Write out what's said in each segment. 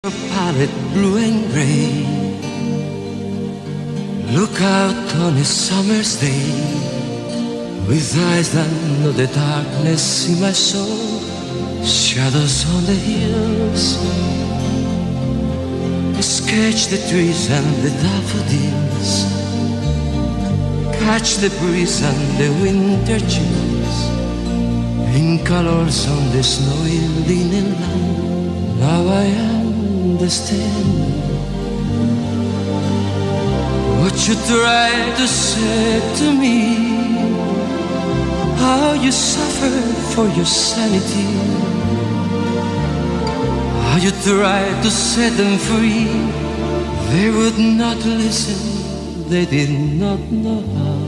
Your palette blue and gray. Look out on a summer's day, with eyes that know the darkness in my soul, shadows on the hills. Sketch the trees and the daffodils, catch the breeze and the winter chills, in colors on the snowy linen land. Now I understand what you tried to say to me, how you suffered for your sanity, how you tried to set them free. They would not listen, they did not know how.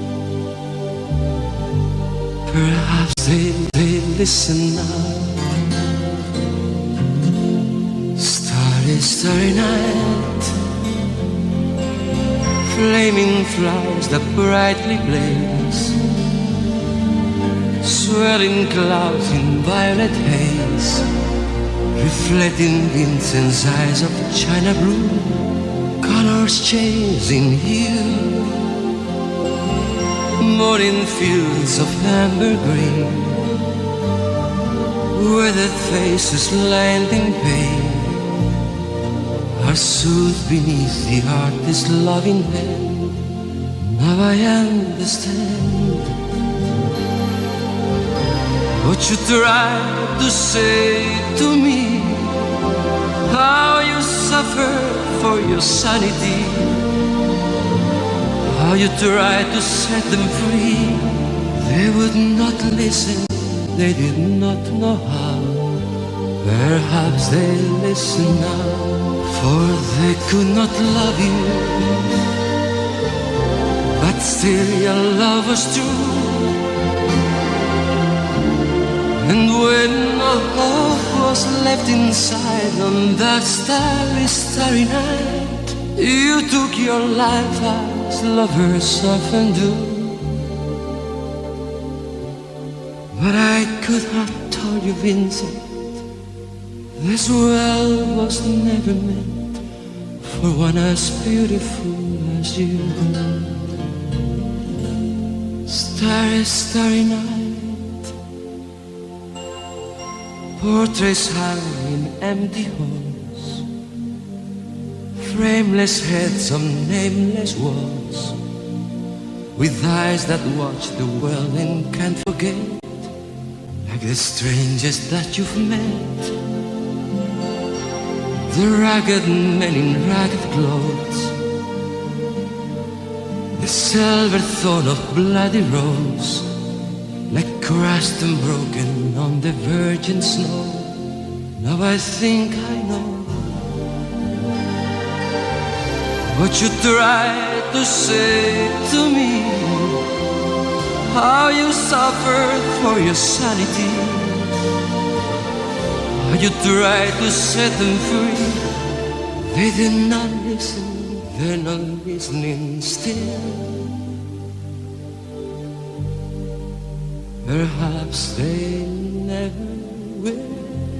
Perhaps they listen now. Starry, starry night, flaming flowers that brightly blaze, swirling clouds in violet haze, reflecting Vincent's eyes of china blue, colors changing hue, morning fields of amber green, weathered faces lined in pain are soothed beneath the artist's loving hand. Now I understand what you tried to say to me, how you suffered for your sanity, how you tried to set them free. They would not listen, they did not know how. Perhaps they listen now, for they could not love you, but still your love was true. And when all hope was left inside on that starry, starry night, you took your life as lovers often do. But I could have told you, Vincent, this world was never meant for one as beautiful as you. Starry, starry night, portraits hung in empty halls, frameless heads on nameless walls, with eyes that watch the world and can't forget, like the strangest that you've met. The ragged men in ragged clothes, the silver thorn of bloody rose, like crushed and broken on the virgin snow. Now I think I know what you tried to say to me, how you suffered for your sanity, how you tried to set them free. They did not listen, they're not listening still. Perhaps they never will.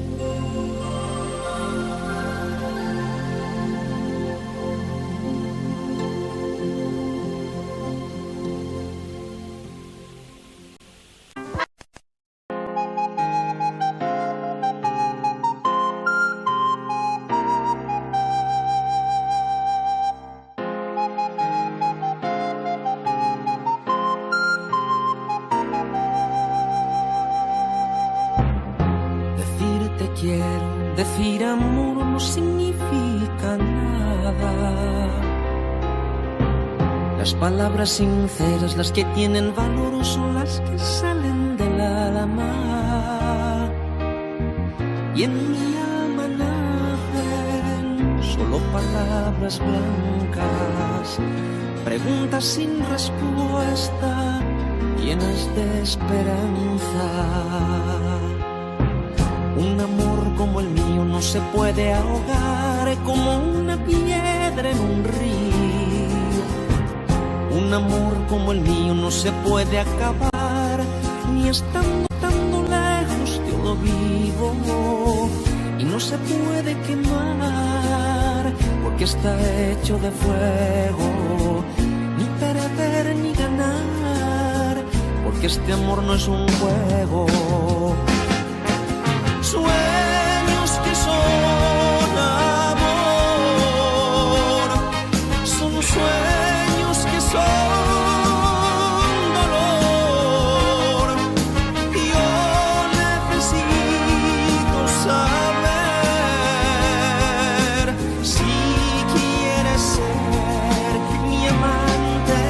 Decir amor no significa nada. Las palabras sinceras, las que tienen valor, son las que salen del alma. Y en mi alma nacen solo palabras blancas, preguntas sin respuesta, llenas de esperanza. Un amor como el mío no se puede ahogar como una piedra en un río. Un amor como el mío no se puede acabar, ni estando tan lejos yo lo vivo. y no se puede quemar porque está hecho de fuego, ni perder ni ganar porque este amor no es un juego. Sueños que son amor, son sueños que son dolor. Yo necesito saber si quieres ser mi amante.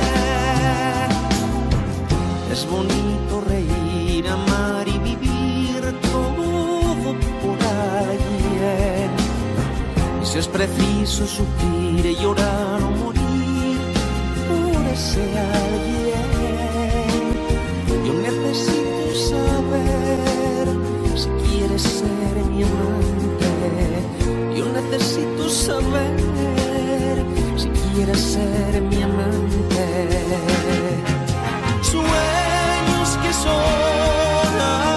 Es bonito reír, amar y vivir todo por alguien. Y si es preciso sufrir, llorar o morir por ese alguien. Yo necesito saber si quieres ser mi amante. Yo necesito saber si quieres ser mi amante. Sueños que son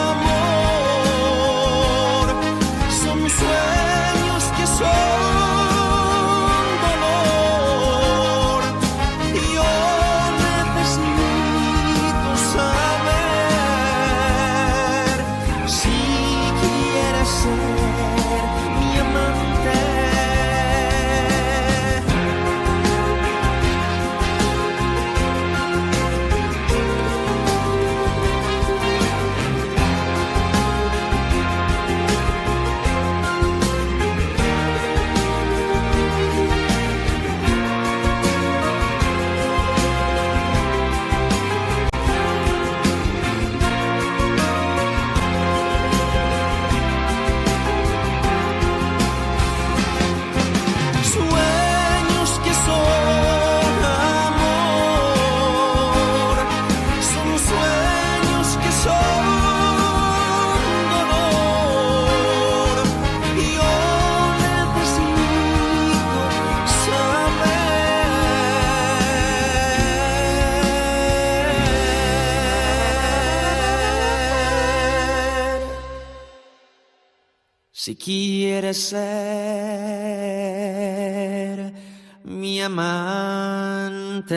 amor, son sueños que son dolor. Yo necesito saber si quieres ser mi amante. Sueños que son amor, son sueños que son dolor. Yo necesito saber si quieres ser mi amante.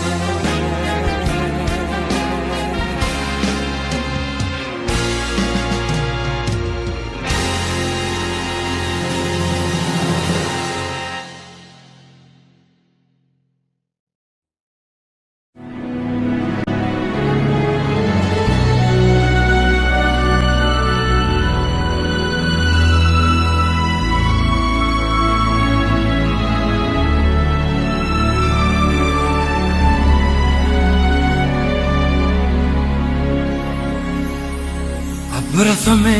Abrázame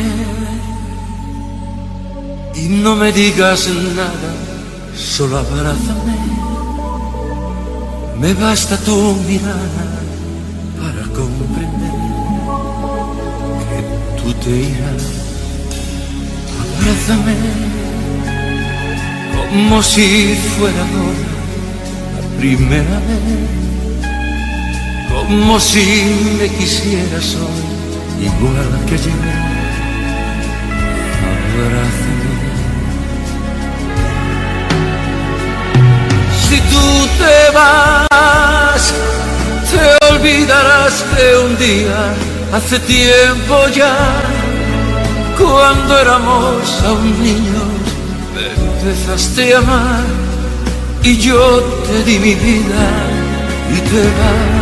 y no me digas nada, solo abrázame. Me basta tu mirada para comprender que tú te irás. Abrázame como si fuera ahora la primera vez, como si me quisieras hoy igual que ayer. Abrázame. Si tú te vas, te olvidarás de un día, hace tiempo ya, cuando éramos aún niños, me empezaste a amar y yo te di mi vida y te vas.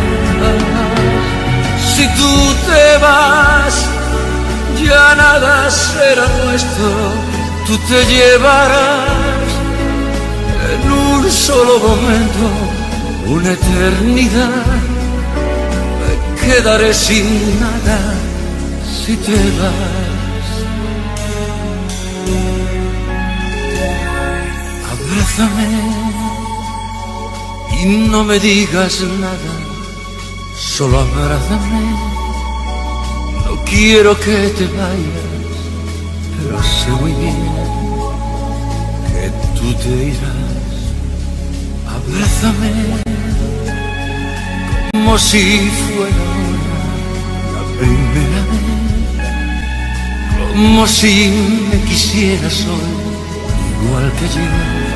Si tú te vas, ya nada será nuestro, tú te llevarás en un solo momento una eternidad. Me quedaré sin nada si te vas. Abrázame y no me digas nada, solo abrázame. No quiero que te vayas, pero sé muy bien que tú te irás. Abrázame como si fuera ahora la primera vez, como si me quisieras hoy, igual que yo,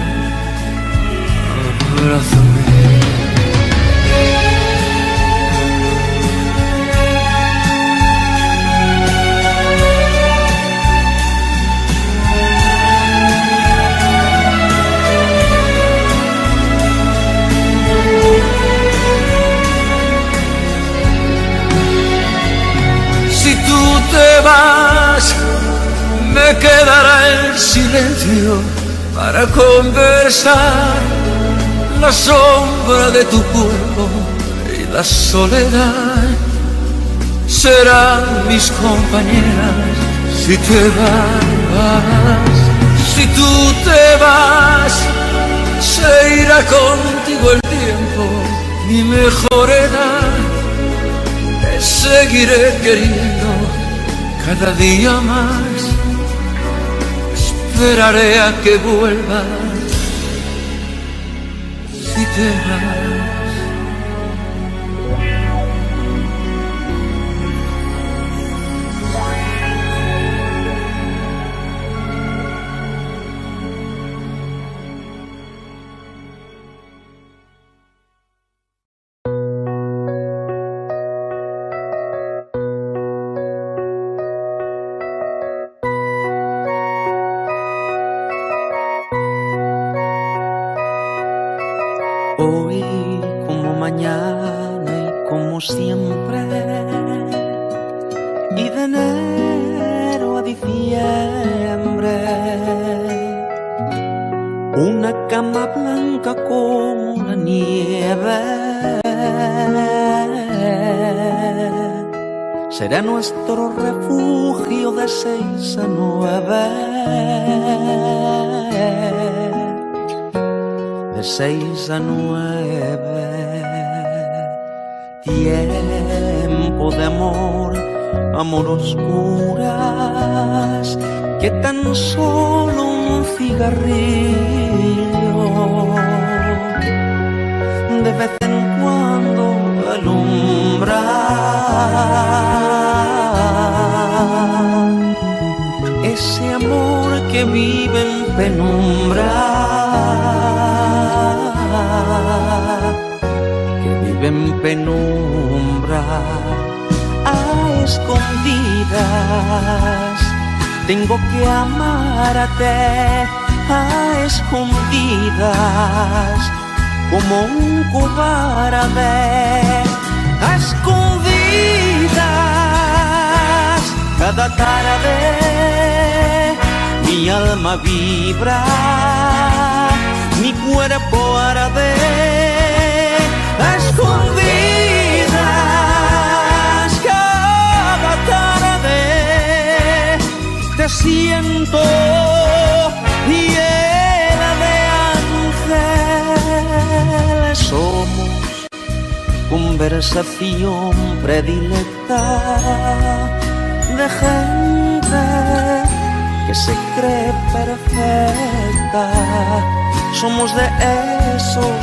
abrázame. Si tú te vas, me quedará el silencio para conversar, la sombra de tu cuerpo y la soledad serán mis compañeras. Si te vas, si tú te vas, se irá contigo el tiempo, mi mejor edad. Te seguiré queriendo cada día más, esperaré a que vuelvas si te vas. Hoy como mañana y como siempre, y de enero a diciembre, una cama blanca como la nieve será nuestro refugio de 6 a 9. De 6 a 9, tiempo de amor, amor oscuras, que tan solo un cigarrillo de vez en cuando alumbra. Ese amor que vive en penumbra, en penumbra, a escondidas. Tengo que amarte a escondidas, como un cobarde. A escondidas, cada tarde mi alma vibra, mi cuerpo arde. A escondidas, cada tarde te siento llena de ángeles. Somos conversación predilecta de gente que se cree perfecta. Somos de esos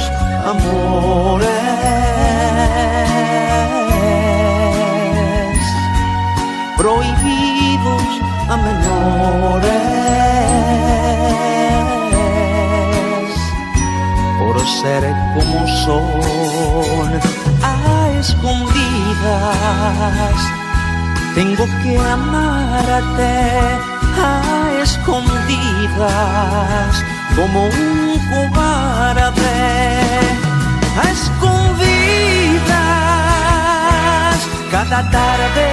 amores prohibidos a menores, por ser como son. A escondidas tengo que amarte, a escondidas, como un cobarde. A escondidas, cada tarde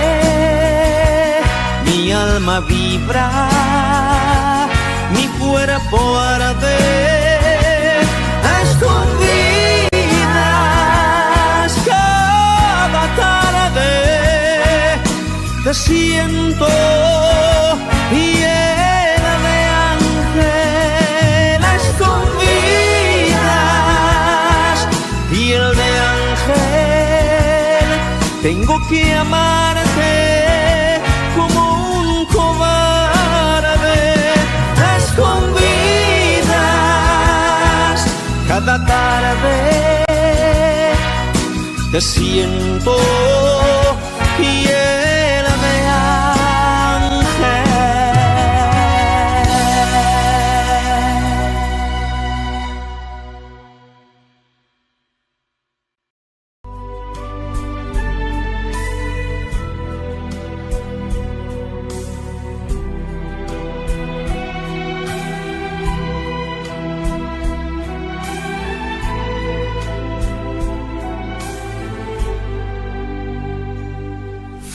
mi alma vibra, mi cuerpo arde. A escondidas, cada tarde te siento llena de ángel. A escondidas, piel de ángel, tengo que amarte como un cobarde. A escondidas, cada tarde te siento llena de ángel.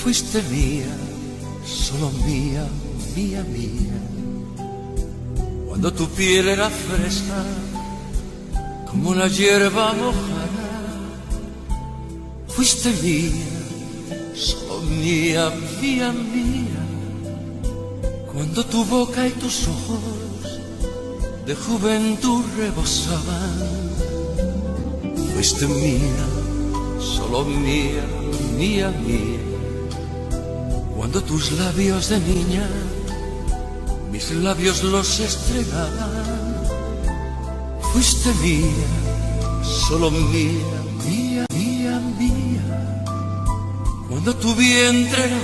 Fuiste mía, solo mía, mía, mía. Cuando tu piel era fresca, como la hierba mojada. Fuiste mía, solo mía, mía, mía. Cuando tu boca y tus ojos de juventud rebosaban. Fuiste mía, solo mía, mía, mía. Cuando tus labios de niña, mis labios los estregaban. Fuiste mía, solo mía, mía, mía, mía. Cuando tu vientre era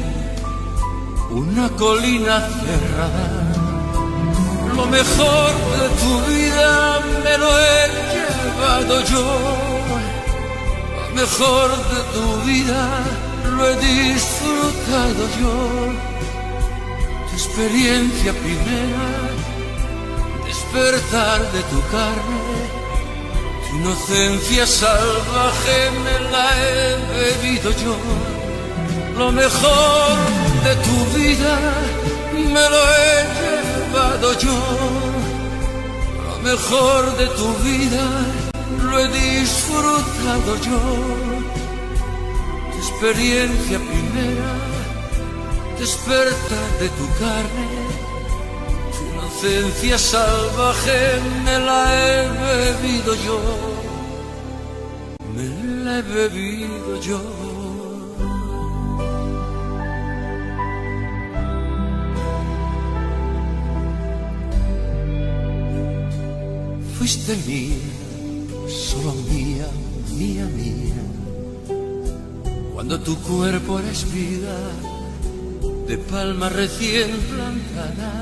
una colina cerrada. Lo mejor de tu vida me lo he llevado yo. Lo mejor de tu vida lo he disfrutado yo. Tu experiencia primera, despertar de tu carne, tu inocencia salvaje me la he bebido yo. Lo mejor de tu vida me lo he llevado yo. Lo mejor de tu vida lo he disfrutado yo. Tu experiencia primera, despertar de tu carne, tu inocencia salvaje me la he bebido yo. Me la he bebido yo. Fuiste mía, solo mía, mía, mía. Cuando tu cuerpo era espiga de palma recién plantada.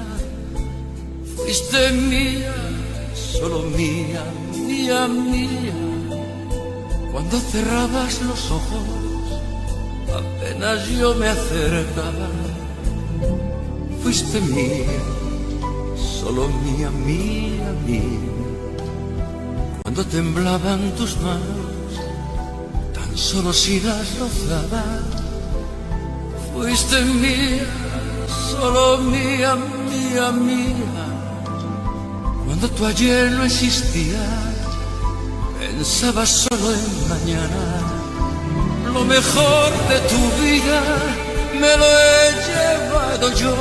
Fuiste mía, solo mía, mía, mía. Cuando cerrabas los ojos, apenas yo me acercaba. Fuiste mía, solo mía, mía, mía. Cuando temblaban tus manos, tan solo si las rozaba. Fuiste mía, solo mía, mía, mía. Cuando tu ayer no existía, pensabas solo en mañana. Lo mejor de tu vida me lo he llevado yo.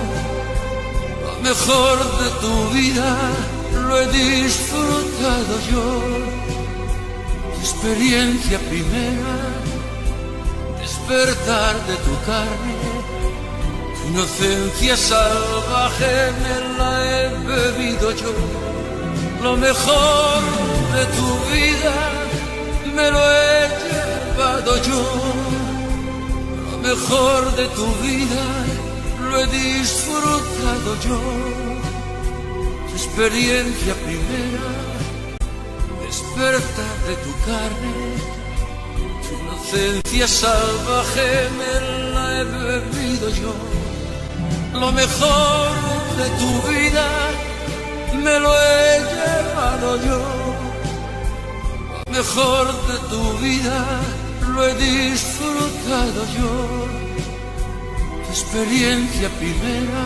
Lo mejor de tu vida lo he disfrutado yo. Tu experiencia primera, despertar de tu carne, tu inocencia salvaje me la he bebido yo. Lo mejor de tu vida me lo he llevado yo. Lo mejor de tu vida lo he disfrutado yo. Tu experiencia primera, despertar de tu carne, tu inocencia salvaje me la he bebido yo. Lo mejor de tu vida me lo he llevado yo. Lo mejor de tu vida lo he disfrutado yo. Tu experiencia primera,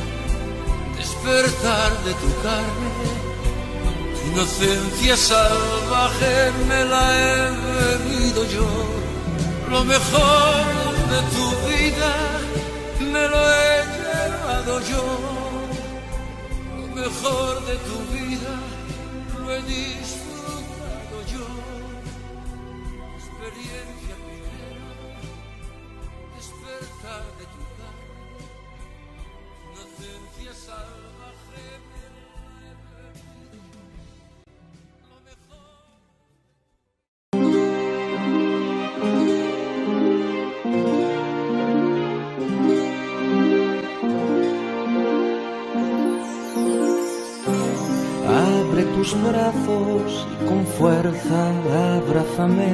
despertar de tu carne, tu inocencia salvaje me la he bebido yo. Lo mejor de tu vida me lo he llevado yo. Lo mejor de tu vida lo he disfrutado yo. Tu experiencia primera, despertar de tu carne, tu inocencia salvaje me la he bebido. Lo mejor. Abre tus brazos y con fuerza abrázame.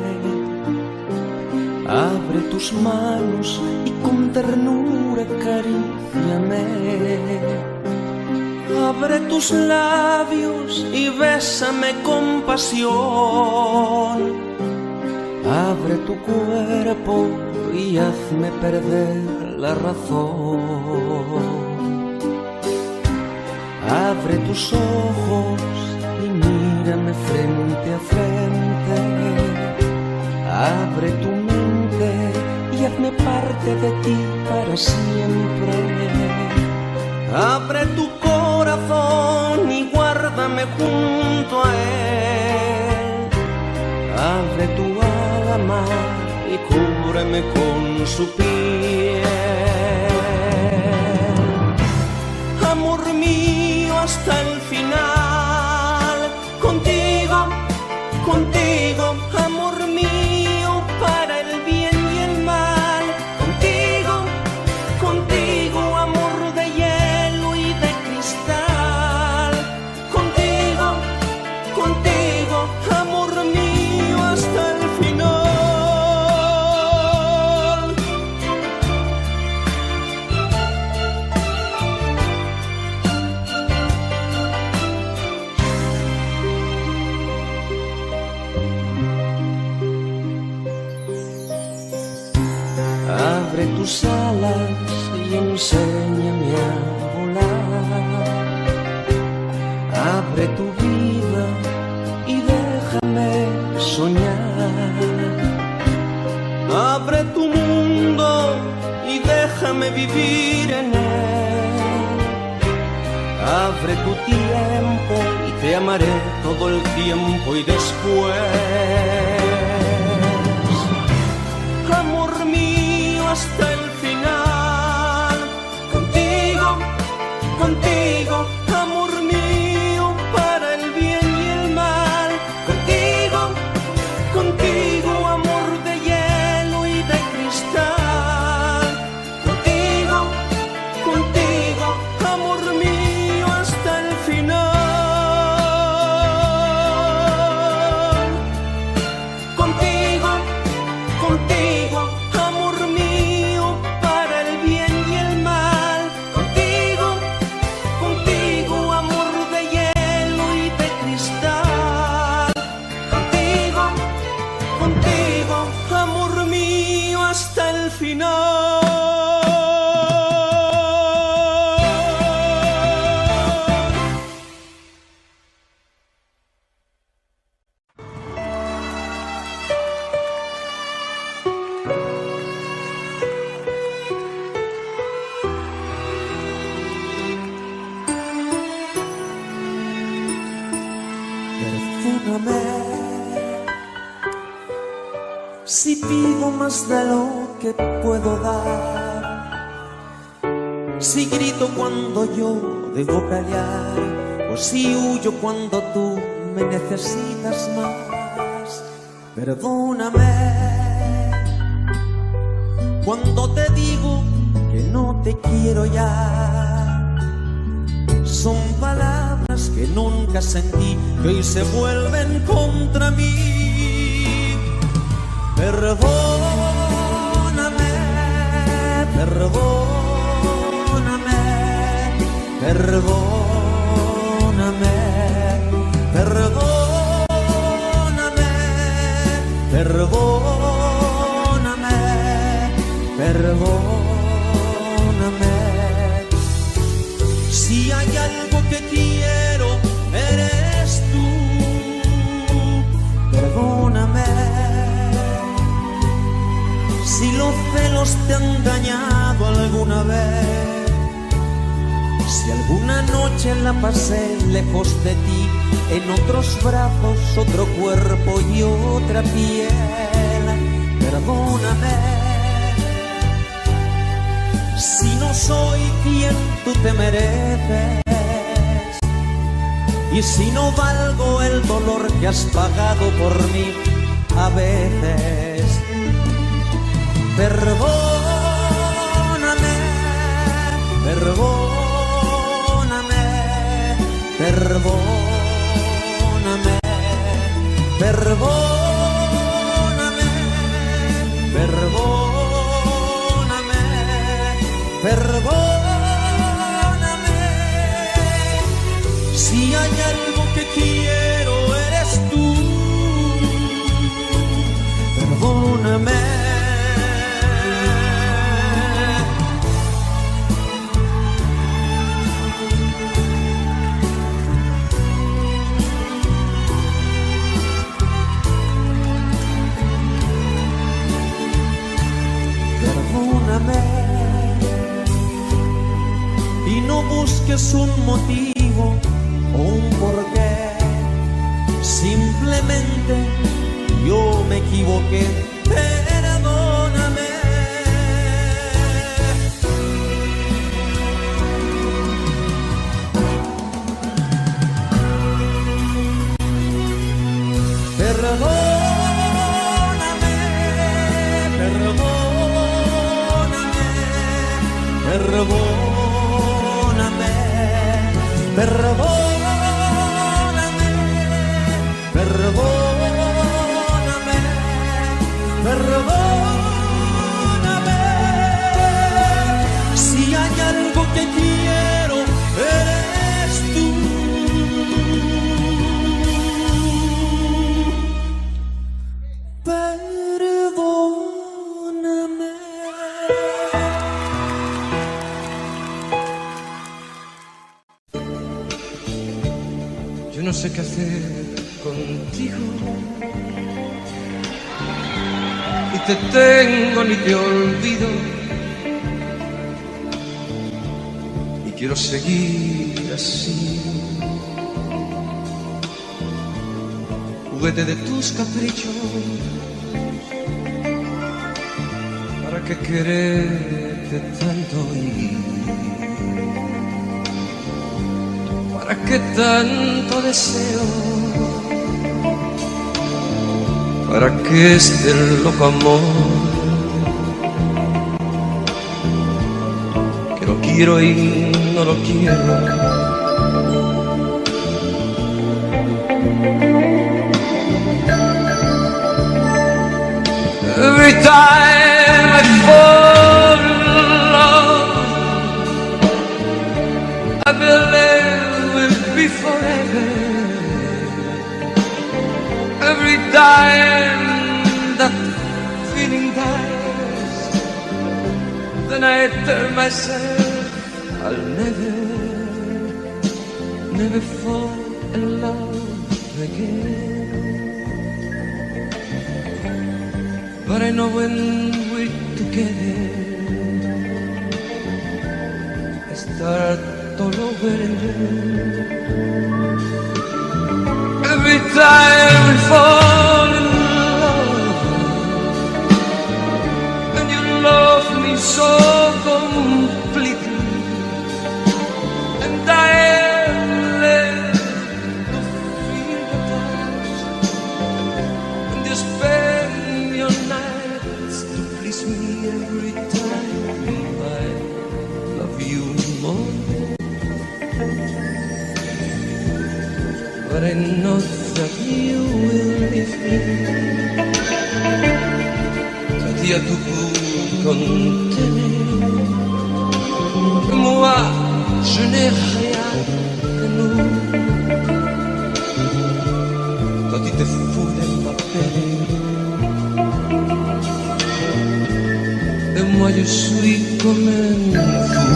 Abre tus manos y con ternura acaríciame. Abre tus labios y bésame con pasión. Abre tu cuerpo y hazme perder la razón. Abre tus ojos y mírame frente a frente. Abre tu mente y hazme parte de ti para siempre. Abre tu corazón y guárdame junto a él. Abre tu alma y cúbreme con su piel. Amor mío hasta el final, contigo, contigo, amor mío para el bien y el mal. Contigo, contigo, amor de hielo y de cristal. Contigo, contigo, amor mío hasta el final. Abre tus alas y enséñame a volar. Abre tu vida y déjame soñar. Abre tu mundo y déjame vivir en él. Abre tu tiempo y te amaré todo el tiempo y después. Amor mío hasta el final, contigo, contigo, amor mío para el bien y el mal. Contigo, contigo, amor de hielo y de cristal. Contigo, contigo, amor mío hasta el final. Contigo, contigo, amor mío para el bien y el mal. Contigo, contigo, amor de hielo y de cristal. Contigo, contigo, amor mío hasta el final. Perdóname si pido más de lo que puedo dar, si grito cuando yo debo callar, o si huyo cuando tú me necesitas más. Perdóname cuando te digo que no te quiero ya. Son palabras que nunca sentí, que hoy se vuelven contra mí. Perdóname, perdóname, perdóname, perdóname, perdóname, perdóname. Si hay algo que quiero, eres tú. Perdóname si los celos te han dañado alguna vez, si alguna noche la pasé lejos de ti, en otros brazos, otro cuerpo y otra piel. Perdóname si no soy quien tú te mereces, y si no valgo el dolor que has pagado por mí a veces. Perdóname, perdóname, perdóname, perdóname, perdóname, perdóname. Si hay algo que quiero, eres tú. Perdóname. un motivo o un porqué. Simplemente yo me equivoqué. Perdóname. Perdóname, perdóname, perdóname, perdóname, perdóname, perdóname. Si hay algo que quiero, eres tú. Perdóname. Yo no sé qué hacer contigo, ni te tengo ni te olvido, y quiero seguir así, juguete de tus caprichos. ¿Para qué quererte tanto y para qué tanto deseo? ¿Para qué este loco amor que lo quiero y no lo quiero? Every time I fall in love, I believe we'll be forever. Every time that feeling dies, then I tell myself I'll never fall in love again. But I know when we're together, I start all over again. Every time we fall in love, and you love me so completely, and I am left to feel the touch, and you spend your nights to please me every time I love you more. But I know that you will leave me. Dit à tout pour contenir. Moi, je n'ai rien que nous. Toi, tu te fous de ma peine. Et moi, je suis comme un fou.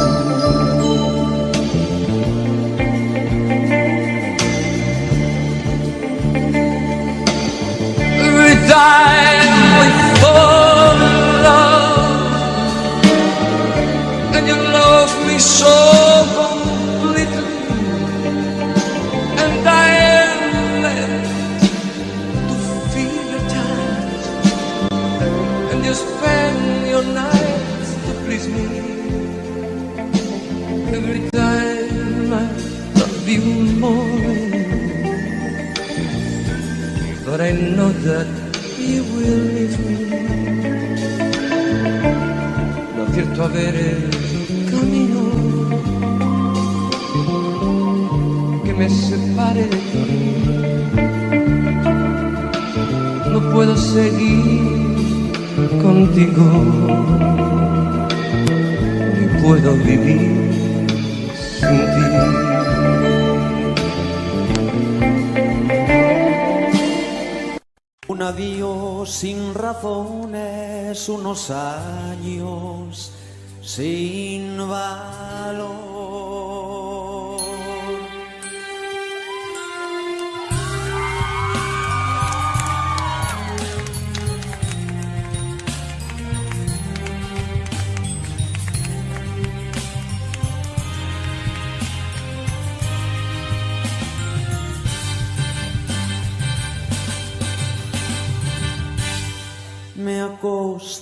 Time we fall in love, and you love me so completely, and I am left to feel your touch, and you spend your nights to please me. Every time I love you more, but I know that you will leave me. No acierto a ver el camino que me separe de ti. No puedo seguir contigo, ni puedo vivir sin ti. Un adiós sin razones, unos años sin valor.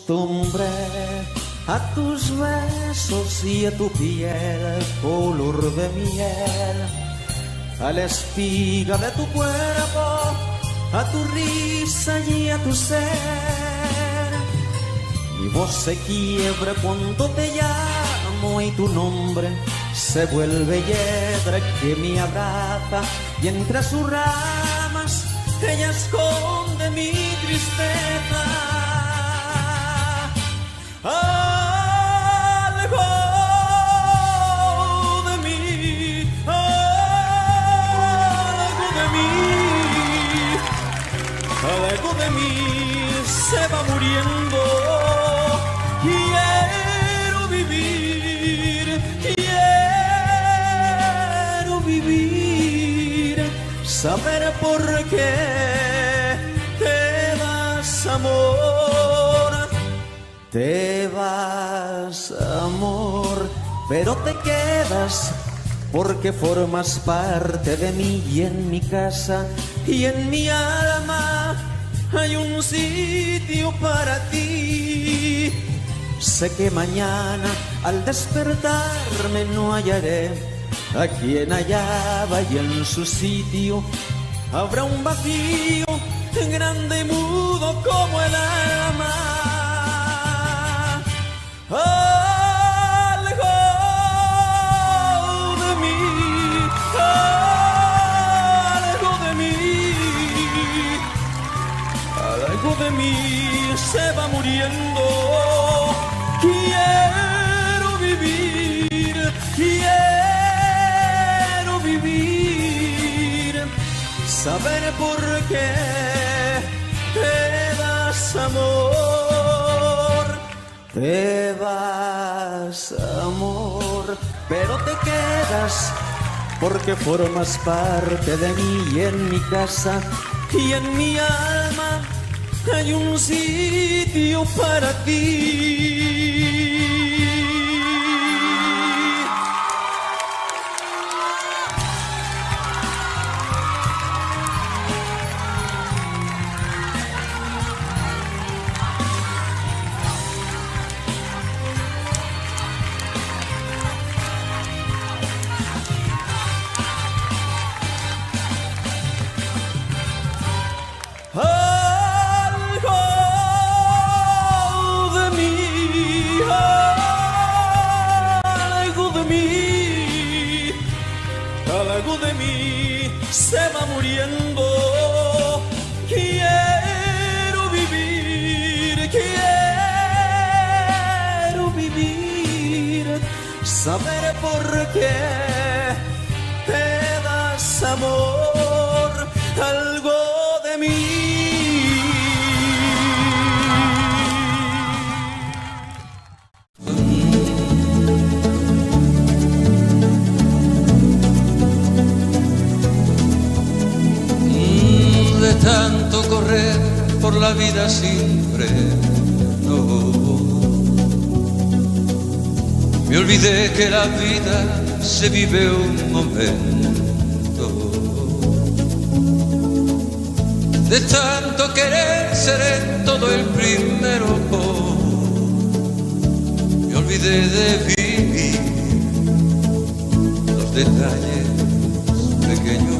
acostumbré a tus besos y a tu piel color de miel, a la espiga de tu cuerpo, a tu risa y a tu ser. Mi voz se quiebra cuando te llamo y tu nombre se vuelve hiedra que me abraza y entre sus ramas ella esconde mi tristeza. Algo de mí, algo de mí, algo de mí se va muriendo. Quiero vivir, quiero vivir, saber por qué te vas, amor. Te vas, amor, pero te quedas porque formas parte de mí y en mi casa y en mi alma hay un sitio para ti. Sé que mañana al despertarme no hallaré a quien hallaba y en su sitio habrá un vacío grande y mudo como el alma. Algo de mí, algo de mí, algo de mí se va muriendo. Quiero vivir, quiero vivir, saber por qué te vas, amor. Te vas, amor, pero te quedas porque formas parte de mí y en mi casa y en mi alma hay un sitio para ti. Se va muriendo. Quiero vivir, quiero vivir, saber por qué te das, amor, algo de mí. Tanto correr por la vida sin freno, me olvidé que la vida se vive un momento. De tanto querer seré todo el primero, me olvidé de vivir los detalles pequeños.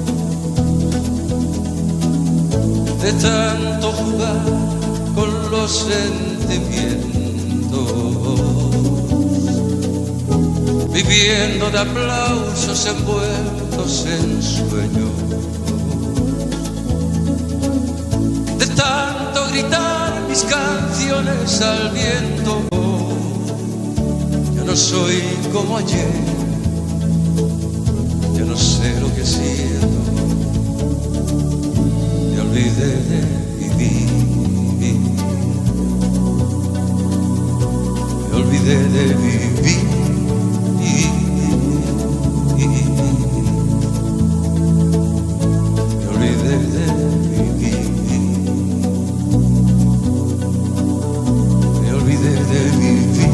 De tanto jugar con los sentimientos, viviendo de aplausos envueltos en sueños. De tanto gritar mis canciones al viento, ya no soy como ayer, ya no sé lo que siento. Me olvidé de vivir, me olvidé de vivir, me olvidé de vivir, me olvidé de vivir.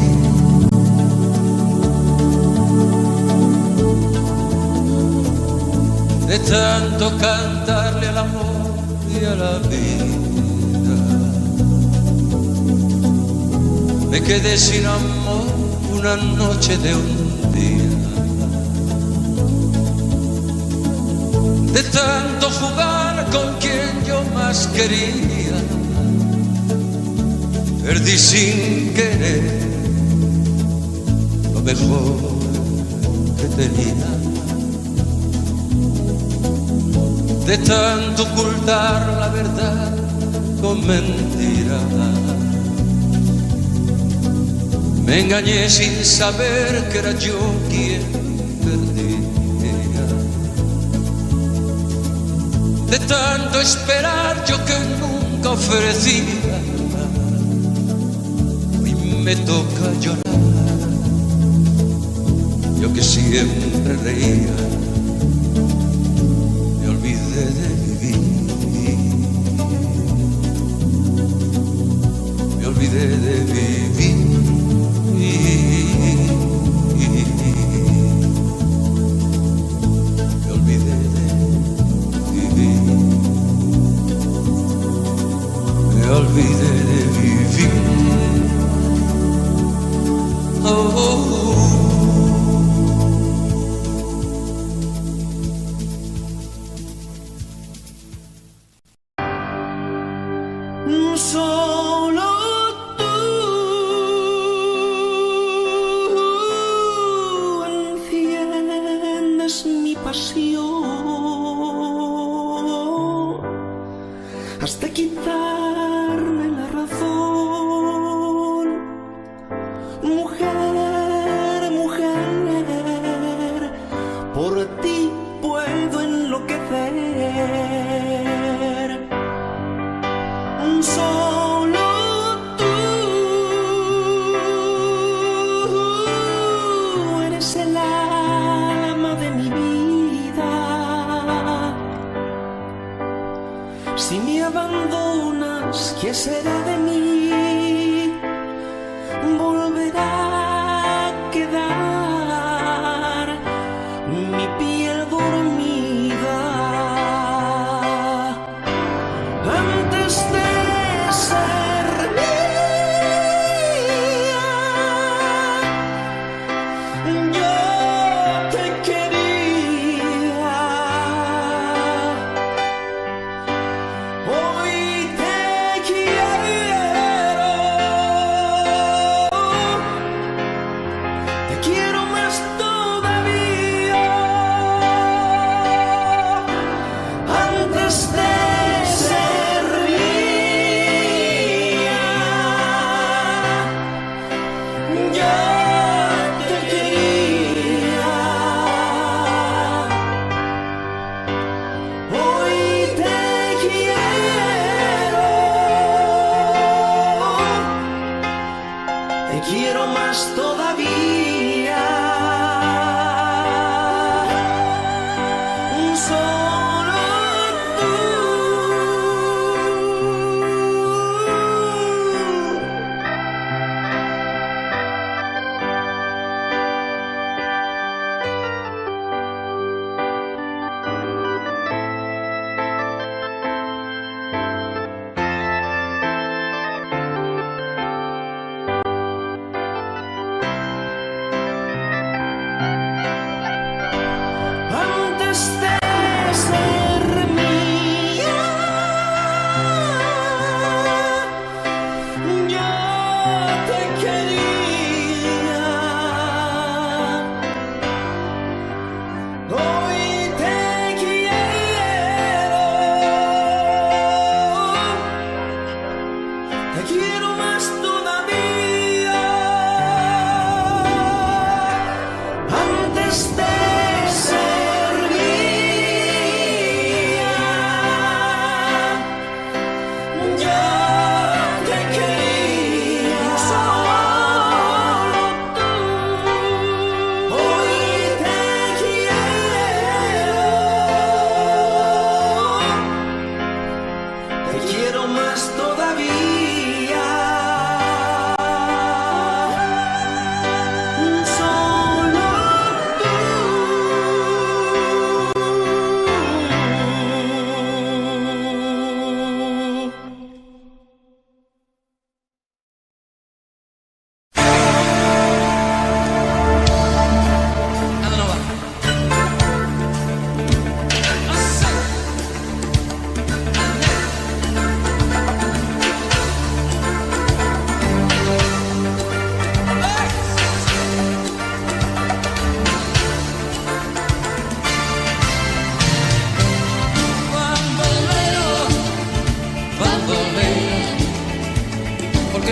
De tanto cantarle al amor y a la vida, me quedé sin amor una noche de un día. De tanto jugar con quien yo más quería, perdí sin querer lo mejor que tenía. De tanto ocultar la verdad con mentiras, me engañé sin saber que era yo quien perdía. De tanto esperar yo que nunca ofrecía, hoy me toca llorar, yo que siempre reía. Me olvidé de vivir, me olvidé de vivir. Me olvidé de vivir, me olvidé de vivir. Solo tú enciendes mi pasión, has de quitarme la razón. Mujer, mujer, por ti puedo enloquecer. Solo tú eres el alma de mi vida. Si me abandonas, ¿qué será de mí? Volverá a quedar mi piel dormida. Antes de ser mía, yo te quería. Hoy te quiero.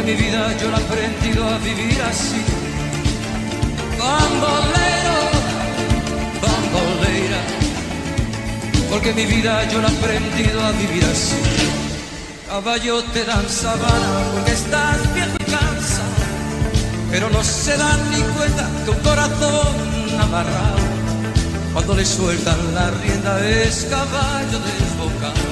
mi vida yo la he aprendido a vivir así. Bambolero, bambolera, porque mi vida yo la he aprendido a vivir así. Caballo te dan sabana porque estás viejo y cansado, pero no se dan ni cuenta que un corazón amarrado, cuando le sueltan la rienda, es caballo desbocado.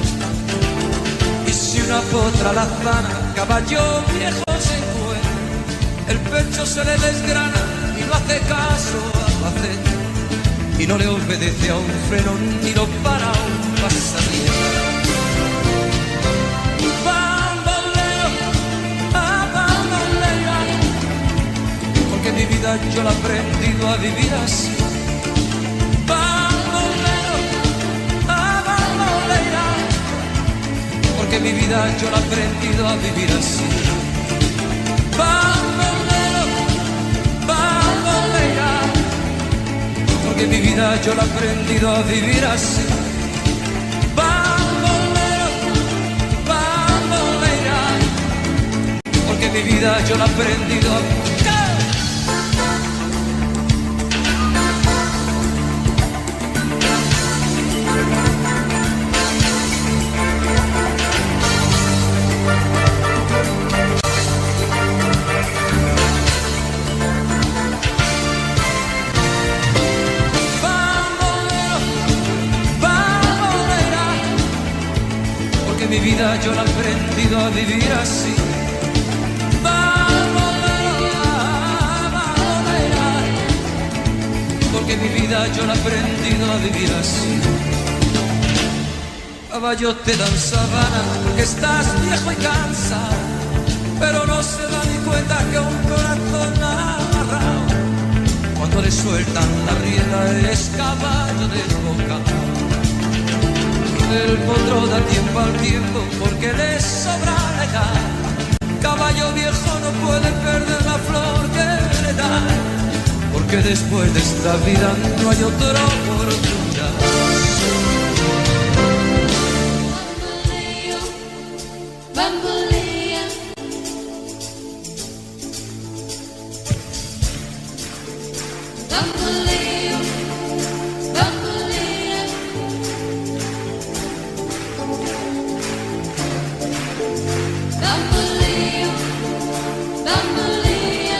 Y si una potra lazana, caballo viejo se encuentra, el pecho se le desgrana y no hace caso a Albacete, y no le obedece a un freno ni lo para un pasadía. Bambolero, bambolera, porque mi vida yo la he aprendido a vivir así. Bambolero, bambolera, porque mi vida yo la he aprendido a vivir así. Bambolero, bambolera, porque mi vida yo la he aprendido a vivir así. Bambolero, bambolera, porque mi vida yo la he aprendido a vivir. Mi vida yo la he aprendido a vivir así. Bambolera, bambolera, porque mi vida yo la he aprendido a vivir así. Caballo te dan sabana porque estás viejo y cansado, pero no se da ni cuenta que un corazón amarrado, cuando le sueltan la rienda, es caballo desbocado. El potro da tiempo al tiempo porque le sobra la edad. Caballo viejo no puede perder la flor que le da, porque después de esta vida no hay otra oportunidad. Bambolea, bambolea, bambolea, bambolea, bambolea,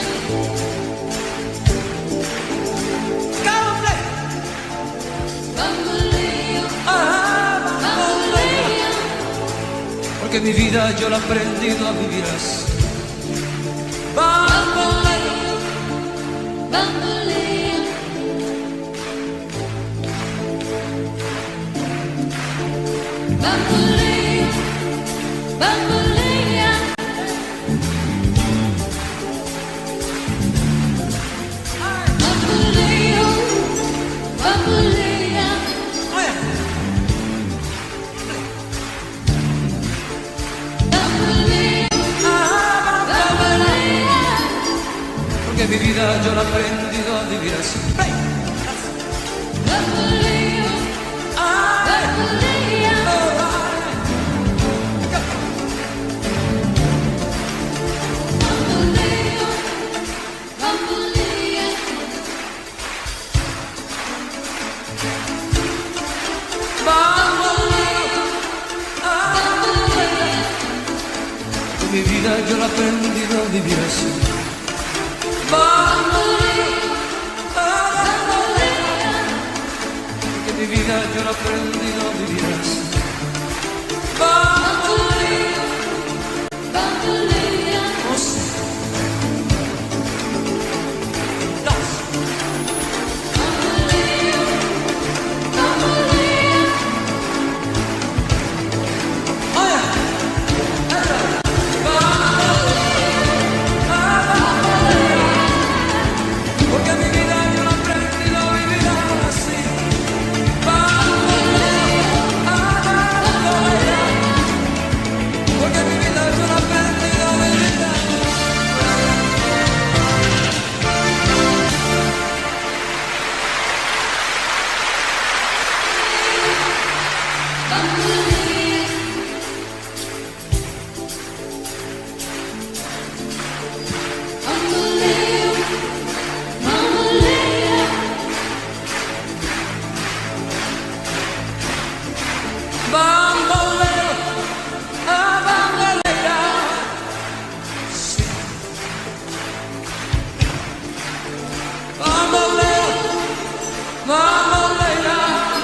bambolea, bambolea, porque mi vida yo la he aprendido a vivir así. Bambolero, bambolea, bambolea, bambolea, bambolea, bambolea, bambolea, bambolea, porque mi vida yo la he aprendido a vivir así. bambolea, bambolea, bambolea, bambolea, bambolea, Porque mi vida yo la he aprendido a vivir así. Porque mi vida yo la he aprendido a vivir así. bambolea, bambolea, Porque mi vida yo la he aprendido a vivir así. bamboleo, ah, bambolea. Sí. Bamboleo, bambolea.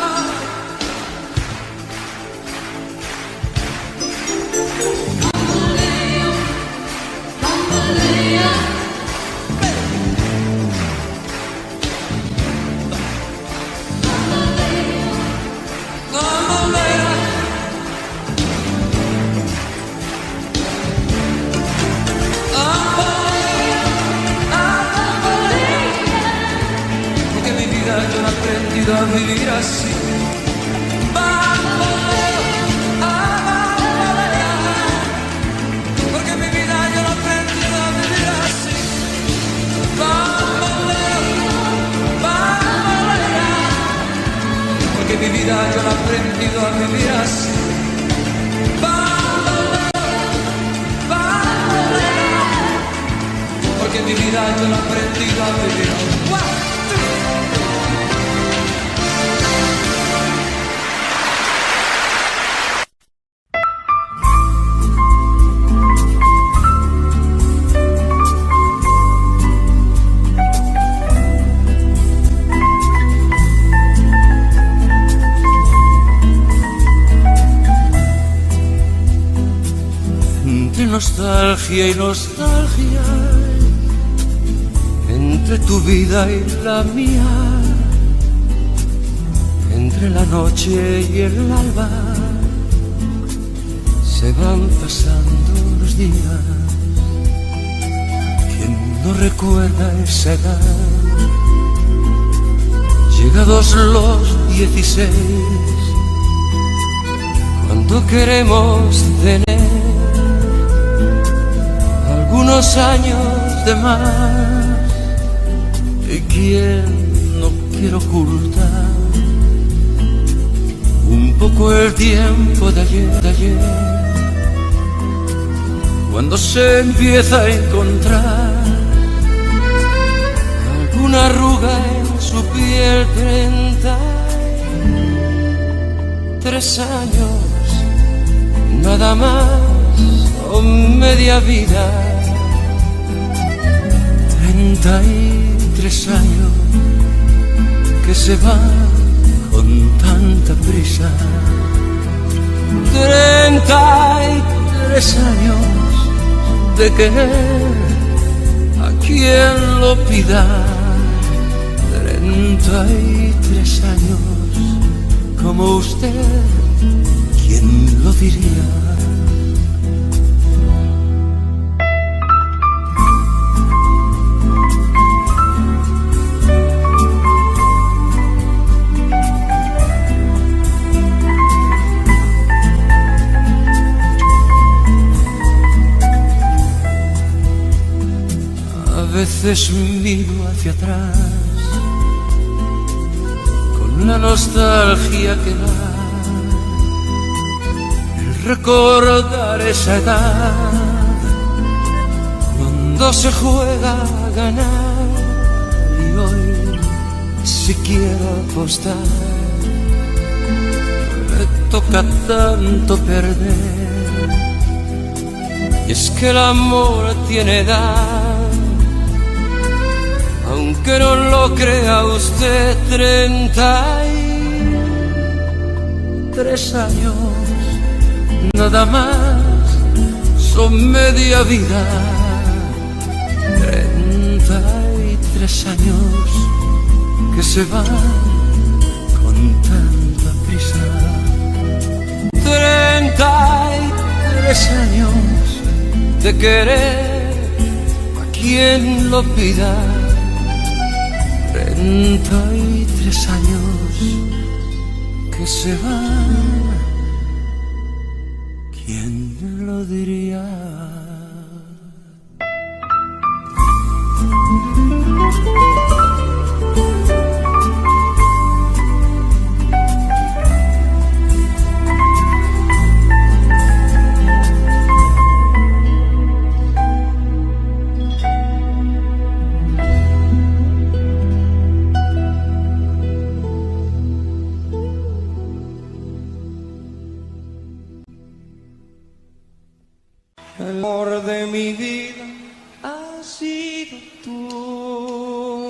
Yo no he aprendido a vivir así. Bamboleo, ah, bambolea. Porque mi vida yo no he aprendido a vivir así. Bamboleo, bambolea. Porque mi vida yo no he aprendido a vivir así. Bamboleo, bambolea. Porque mi vida yo no he aprendido a vivir así. Nostalgia y nostalgia, entre tu vida y la mía, entre la noche y el alba, se van pasando los días. ¿Quién no recuerda esa edad? Llegados los 16, cuando queremos tener algunos años de más, y quién no quiere ocultar un poco el tiempo de ayer, cuando se empieza a encontrar alguna arruga en su piel. 33 años, nada más, o media vida. 33 años que se van con tanta prisa. 33 años de querer a quien lo pida. 33 años como usted, ¿quién lo diría? A veces miro hacia atrás con la nostalgia que da el recordar esa edad, cuando se juega a ganar. Y hoy, si quiero apostar, me toca tanto perder. Y es que el amor tiene edad, aunque no lo crea usted. 33 años, nada más, son media vida. 33 años que se van con tanta prisa. 33 años de querer a quien lo pida. 33 años que se van, ¿quién lo diría? El amor de mi vida has sido tú.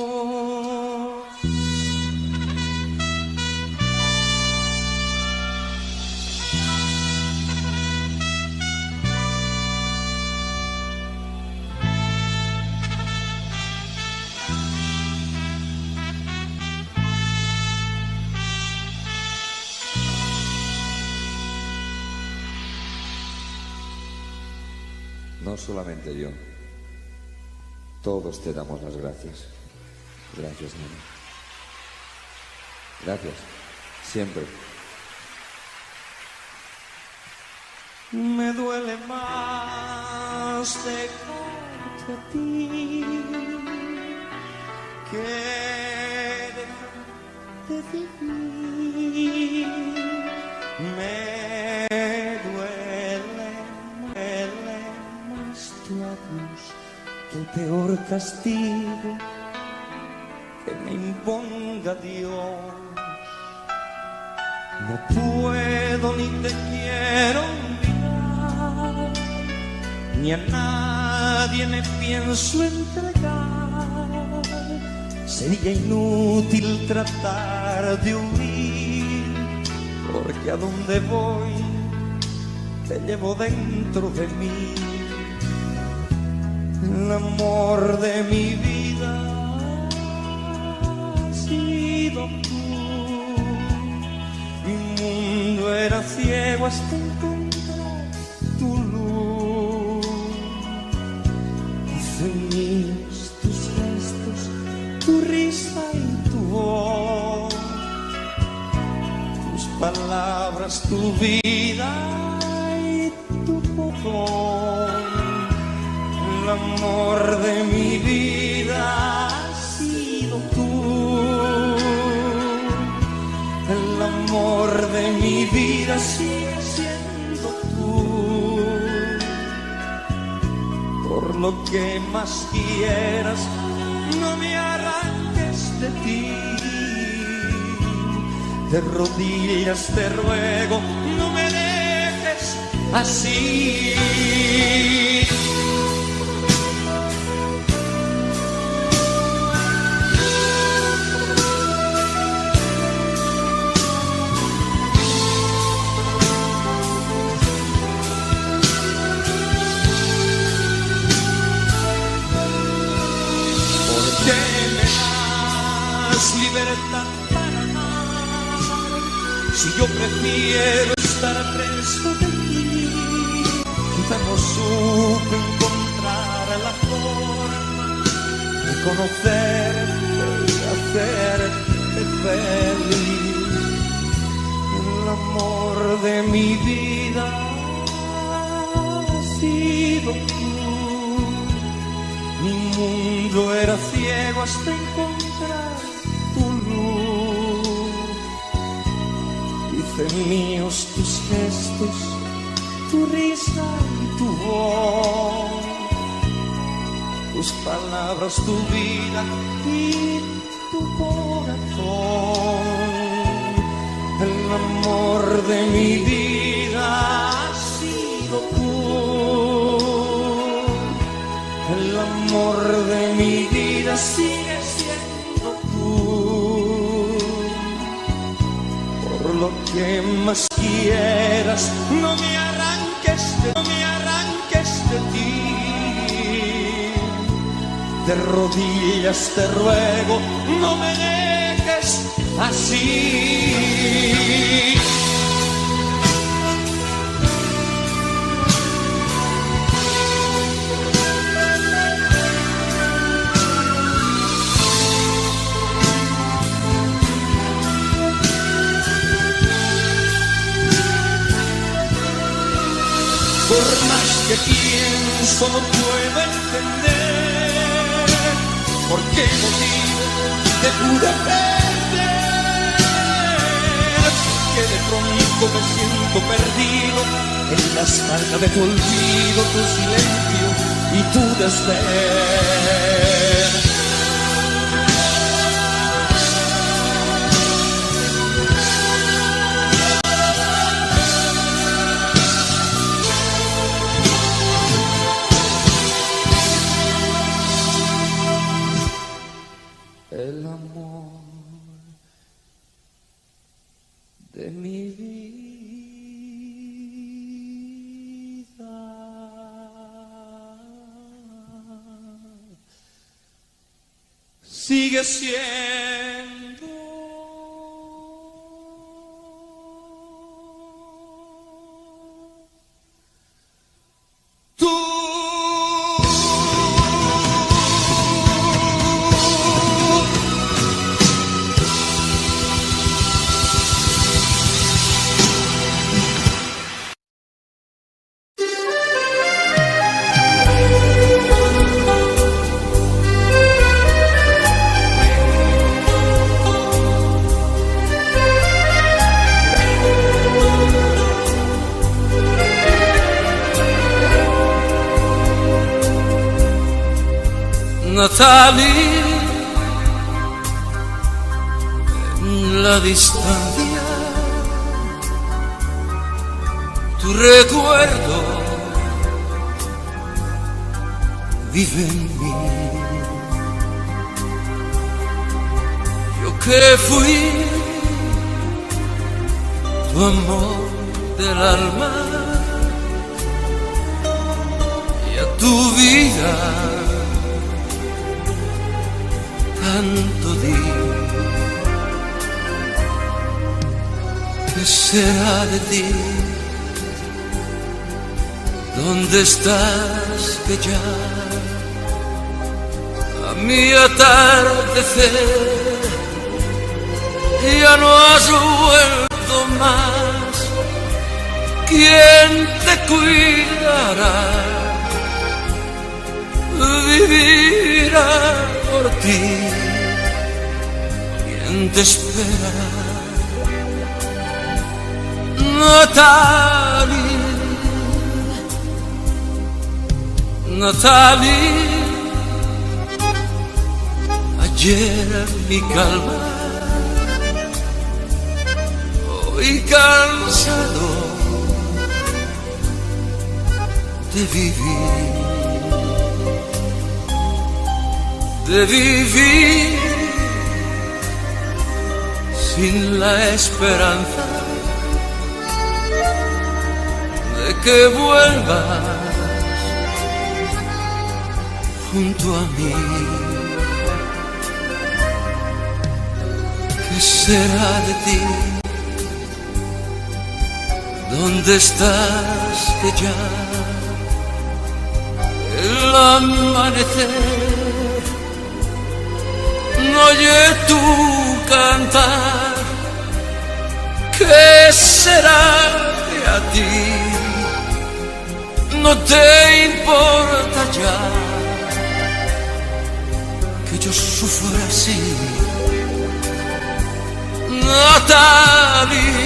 No solamente yo, todos te damos las gracias. Gracias, nena. Gracias, siempre. Me duele más dejarte a ti que dejar de vivir. Me duele más tu adiós que el peor castigo que me imponga Dios. No puedo ni te quiero olvidar, ni a nadie me pienso entregar. Sería inútil tratar de huir, porque a donde voy te llevo dentro de mí. El amor de mi vida ha sido tú. Mi mundo era ciego hasta encontrar tu luz. Hice míos tus gestos, tu risa y tu voz, tus palabras, tu vida y tu perdón. El amor de mi vida ha sido tú. El amor de mi vida sigue siendo tú. Por lo que más quieras, no me arranques de ti. De rodillas te ruego, no me dejes así. Libertad para amar, si yo prefiero estar preso de ti. Quizá no supe encontrar la forma de conocerte y hacerte feliz. El amor de mi vida ha sido tú. Mi mundo era ciego hasta encontrar tu luz. Hice míos tus gestos, tu risa y tu voz, tus palabras, tu vida y tu corazón. El amor de mi vida ha sido tú. El amor de mi vida sigue siendo tú. Por lo que más quieras, no me arranques de ti. De rodillas te ruego, no me dejes así. Por más que pienso no puedo entender por qué motivo te pude perder, que de pronto me siento perdido en la escarcha de tu olvido, tu silencio y tu desdén. sigue siendo tú. Natalie, en la distancia, tu recuerdo vive en mí. Yo que fui tu amor del alma y a tu vida tanto di. ¿Qué será de ti? ¿Dónde estás que ya a mi atardecer ya no has vuelto más? ¿Quién te cuidará? Vivirá por ti. ¿Quién te esperará? Natalie, Natalie, ayer mi calma, hoy cansado de vivir. De vivir sin la esperanza de que vuelvas junto a mí. ¿Qué será de ti? ¿Dónde estás que ya el amanecer no oye tu cantar? ¿Qué será de a ti? No te importa ya que yo sufra así, Natalie.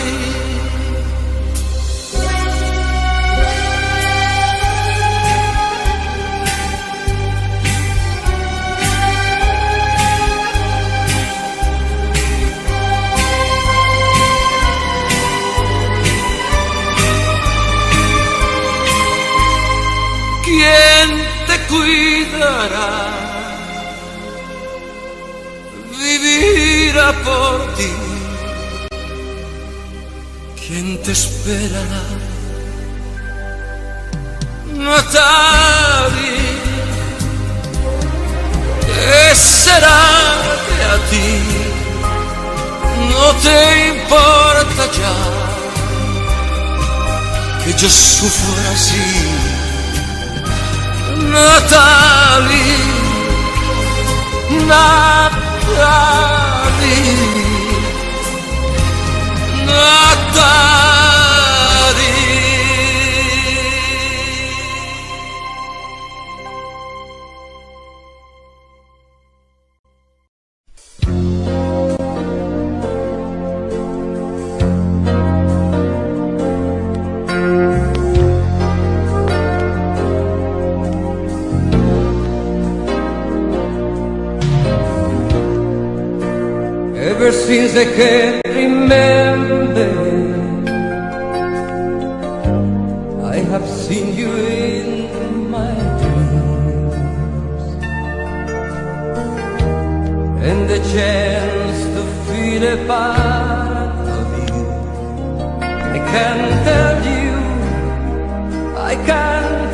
¿Quién te cuidará? Vivirá por ti. ¿Quién te esperará? Natalie, ¿qué será de a ti? No te importa ya que yo sufra así, Natalie, Natalie, Natalie. Ever since I can remember, I have seen you in my dreams, and the chance to feel a part of you. I can't tell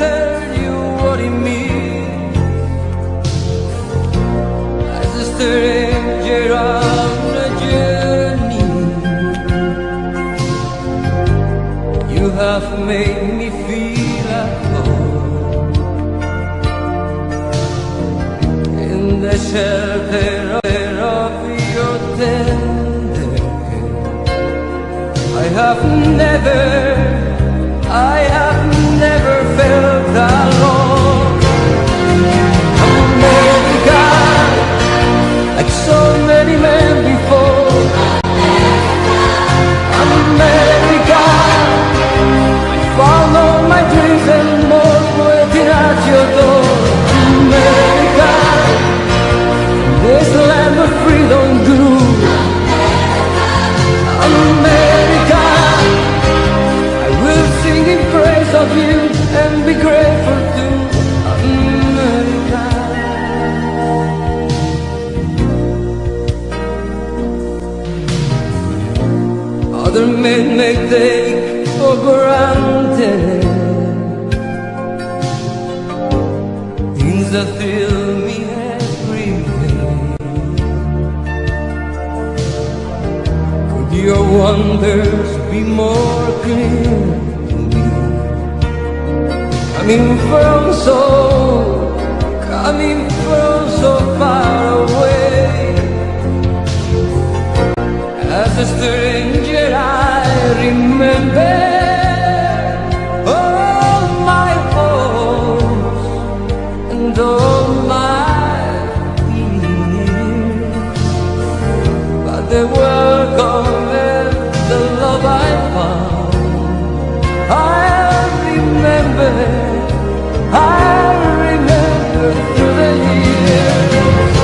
you what it means. I just have made me feel at home in the shelter of your tender care. I have never felt alone. America, like so many men before. America, I found all my dreams and more waiting at your door. America, this land of freedom grew. America, I will sing in praise of you and be grateful to America. Other men may take for granted things that thrill me every day. Could your wonders be more clear to me? Coming from so far away. As a stranger I remember all my hopes and all my fears, but the work of the love I found, I remember through the years.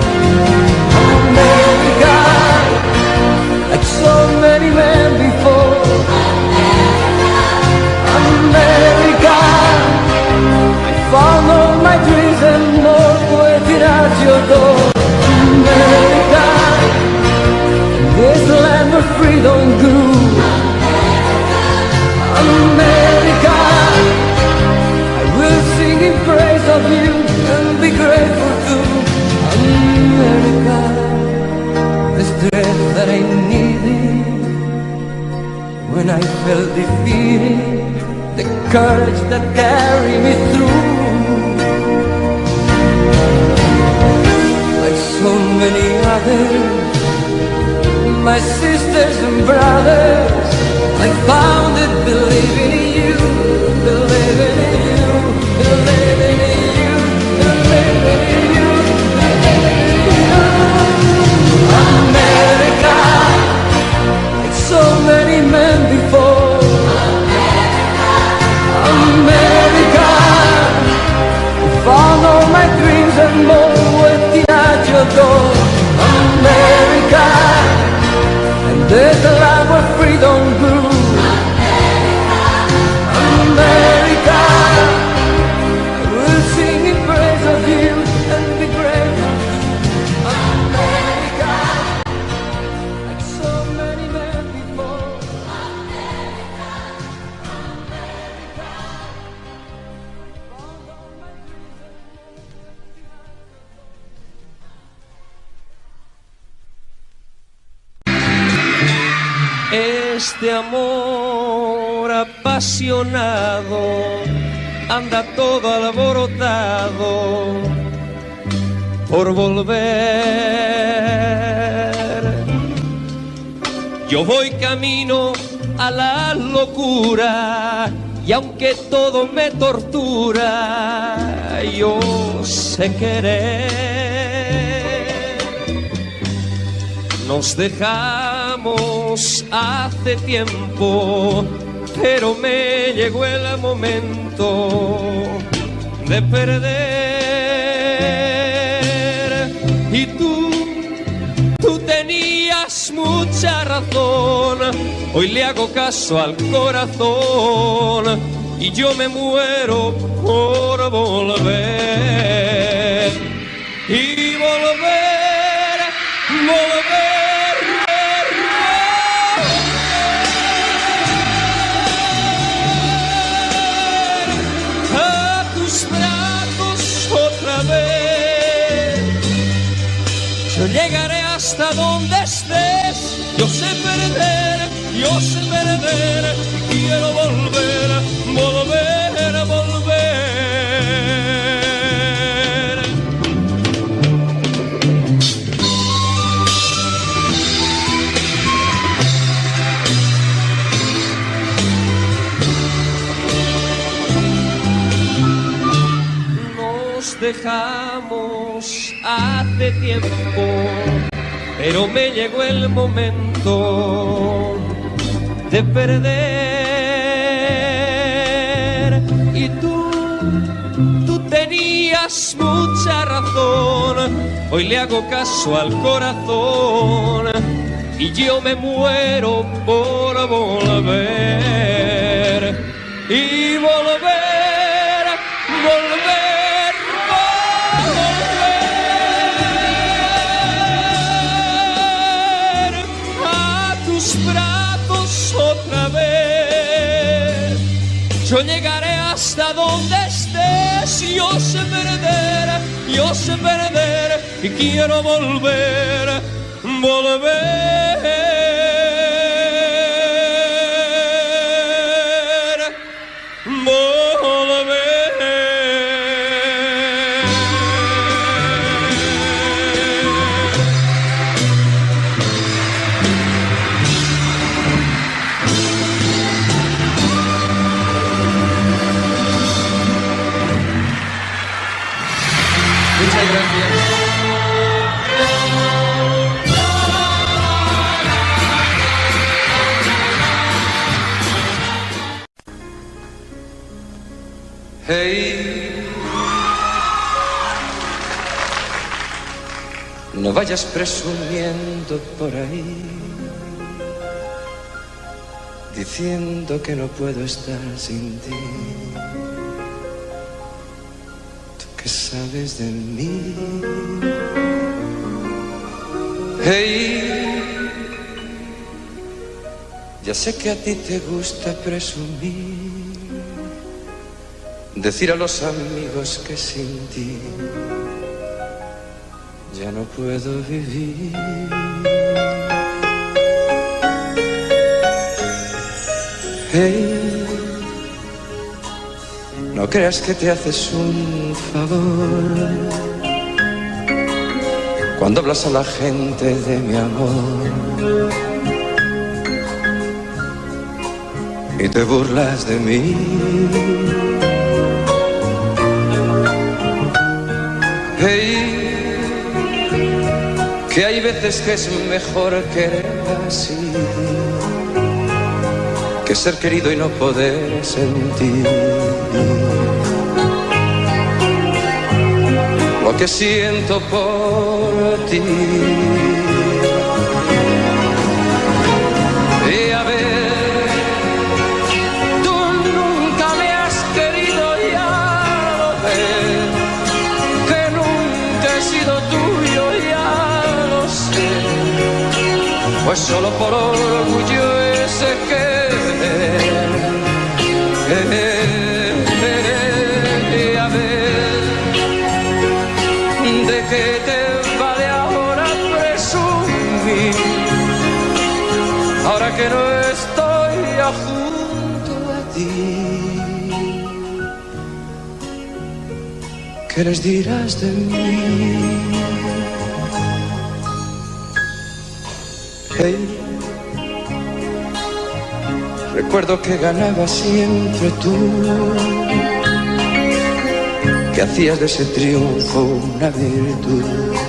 America, like so many men before. America, I found all my dreams and more waiting at your door. America, this land where freedom grew. America, I will sing in praise of you and be grateful to America. The strength that I needed when I felt defeated, the courage that carried me through. Like so many others, my sisters and brothers, I found it believing in you, believing in you, believing in you, believing in you, believing in you. America, like so many men before. America, I found all my dreams and more waiting at your door. America, and there's a land where freedom grew. America, I will sing in praise of you and be grateful. America, like so many men before. America, America, found all my dreams and more. Este amor apasionado anda todo alborotado por volver. Yo voy camino a la locura y aunque todo me tortura, yo sé querer. Nos dejamos hace tiempo, pero me llegó el momento de perder. Y tú tenías mucha razón, hoy le hago caso al corazón y yo me muero por volver. Y volver, a tus brazos otra vez. Yo llegaré hasta donde estés, yo sé perder, yo sé perder y quiero volver, volver, volver. Nos dejamos hace tiempo, pero me llegó el momento de perder. Y tú tenías mucha razón, hoy le hago caso al corazón y yo me muero por volver. Y volver, volver, volver a tus brazos otra vez. Yo llegaré hasta donde estés, yo sé perder y quiero volver, volver. Muchas gracias. Hey, no vayas presumiendo por ahí, diciendo que no puedo estar sin ti. ¿Qué sabes de mí? Hey, ya sé que a ti te gusta presumir, decir a los amigos que sin ti ya no puedo vivir. Hey, no creas que te haces un favor cuando hablas a la gente de mi amor y te burlas de mí. Hey, que hay veces que es mejor querer así que ser querido y no poder sentir lo que siento por ti. Y a ver, tú nunca me has querido, ya lo ves, que nunca he sido tuyo, ya lo sé, pues solo por orgullo ese que a ver, ¿de qué te vale ahora presumir? Ahora que no estoy junto a ti, ¿qué les dirás de mí? Hey, recuerdo que ganaba siempre tú, que hacías de ese triunfo una virtud.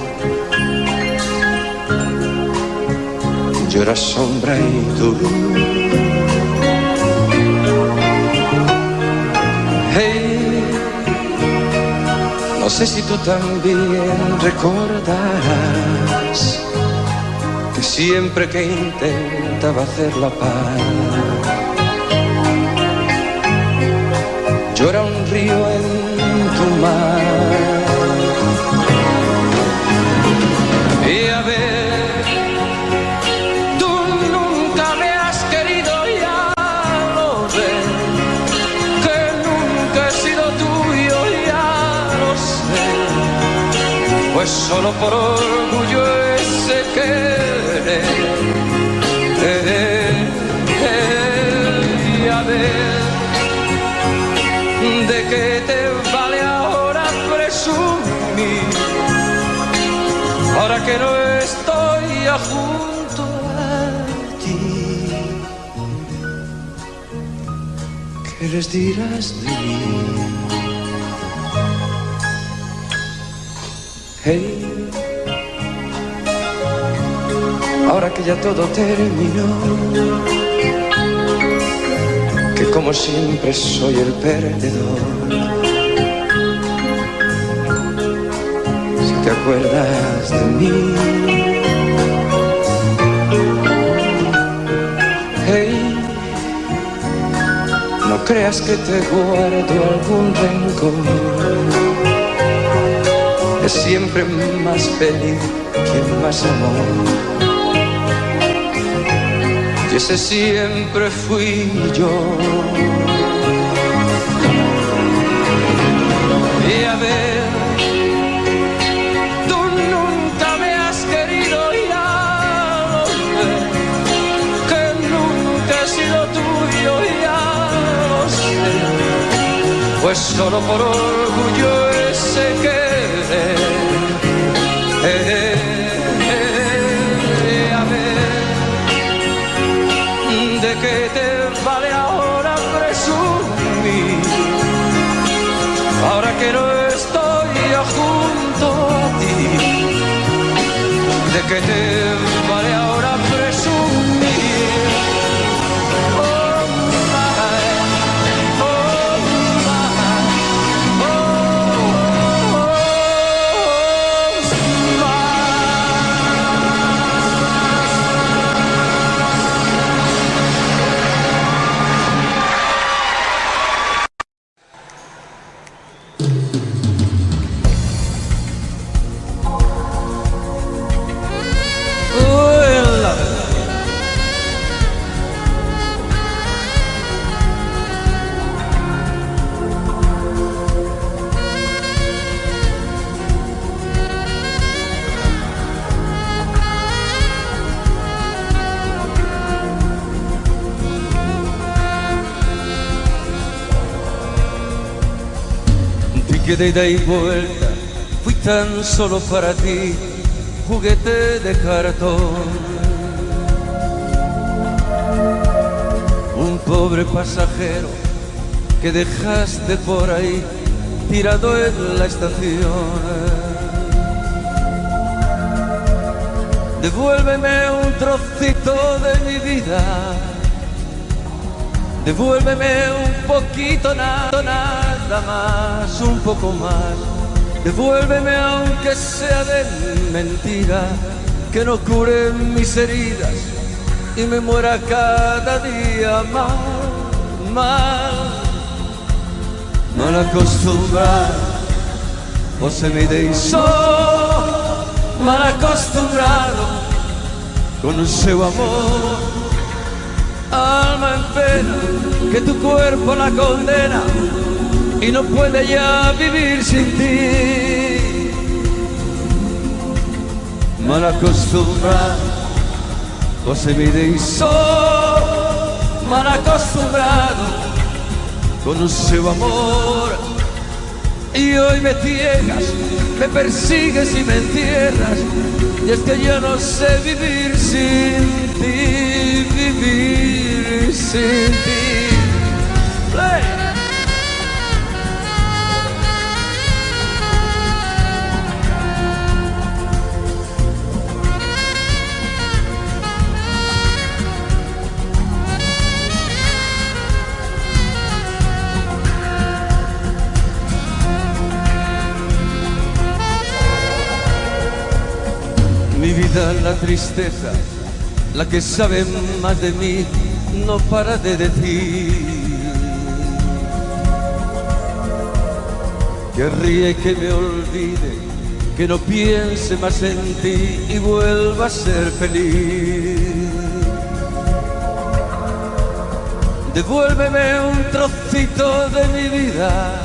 Yo era sombra y tú. Hey, no sé si tú también recordarás que siempre que intentaba hacer la paz, yo era un río en tu mar. Y a ver, tú nunca me has querido, ya lo ves, que nunca he sido tuyo, ya lo sé, pues solo por orgullo ese querer. que no estoy junto a ti. ¿Qué les dirás de mí? Hey, ahora que ya todo terminó, que como siempre soy el perdedor, si te acuerdas de mí. Hey, no creas que te guardo algún rencor, es siempre más feliz que más amor, y ese siempre fui yo. Y a ver, tú nunca me has querido, ya lo sé, que nunca he sido tuyo, ya lo sé, pues solo por orgullo ese querer. A ver, ¿de qué te vale ahora presumir? Ahora que no estoy junto a ti, ¿de qué te vale ahora presumir? Oh, my, oh, my, oh, que de ida y vuelta fui tan solo para ti, juguete de cartón, un pobre pasajero que dejaste por ahí tirado en la estación. Devuélveme un trocito de mi vida, devuélveme un poquito, nada más, un poco más. Devuélveme aunque sea de mentira, que no cure mis heridas y me muera cada día mal acostumbrado, você me deixou mal acostumbrado con seu amor. Alma en pena, que tu cuerpo la condena y no puede ya vivir sin ti. Mal acostumbrado, você me deixou mal acostumbrado con seu amor. Y hoy me ciegas, me persigues y me encierras, y es que yo no sé vivir sin ti, vivir sin ti. Play. Mi vida, la tristeza, la que sabe más de mí, no para de decir que ríe y que me olvide, que no piense más en ti y vuelva a ser feliz. Devuélveme un trocito de mi vida,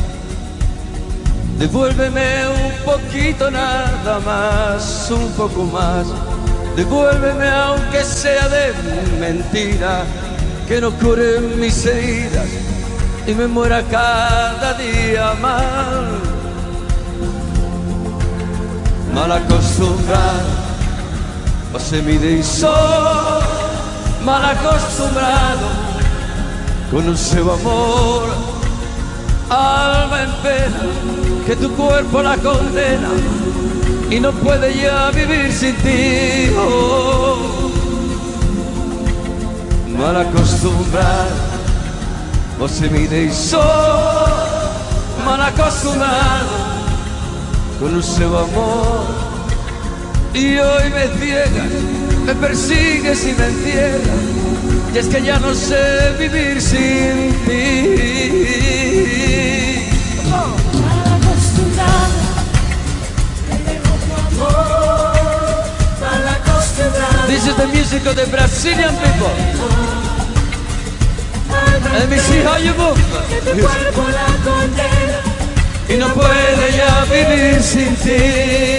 devuélveme un poquito, nada más, un poco más. Devuélveme aunque sea de mentira, que no cure mis heridas y me muera cada día mal mal acostumbrado, você me deixou mal acostumbrado con un seu amor, alma en pena, que tu cuerpo la condena y no puede ya vivir sin ti. Oh, mal acostumbrado, você me deixou mal acostumbrado con un seu amor, y hoy me ciegas, me persigues y me encierras, y es que ya no sé vivir sin ti. Mal acostumbrado, te dejo tu amor, mal acostumbrado. This is the music of the Brazilian people. Let me see how you move. Que tu cuerpo la condena Y no puede ya vivir sin ti.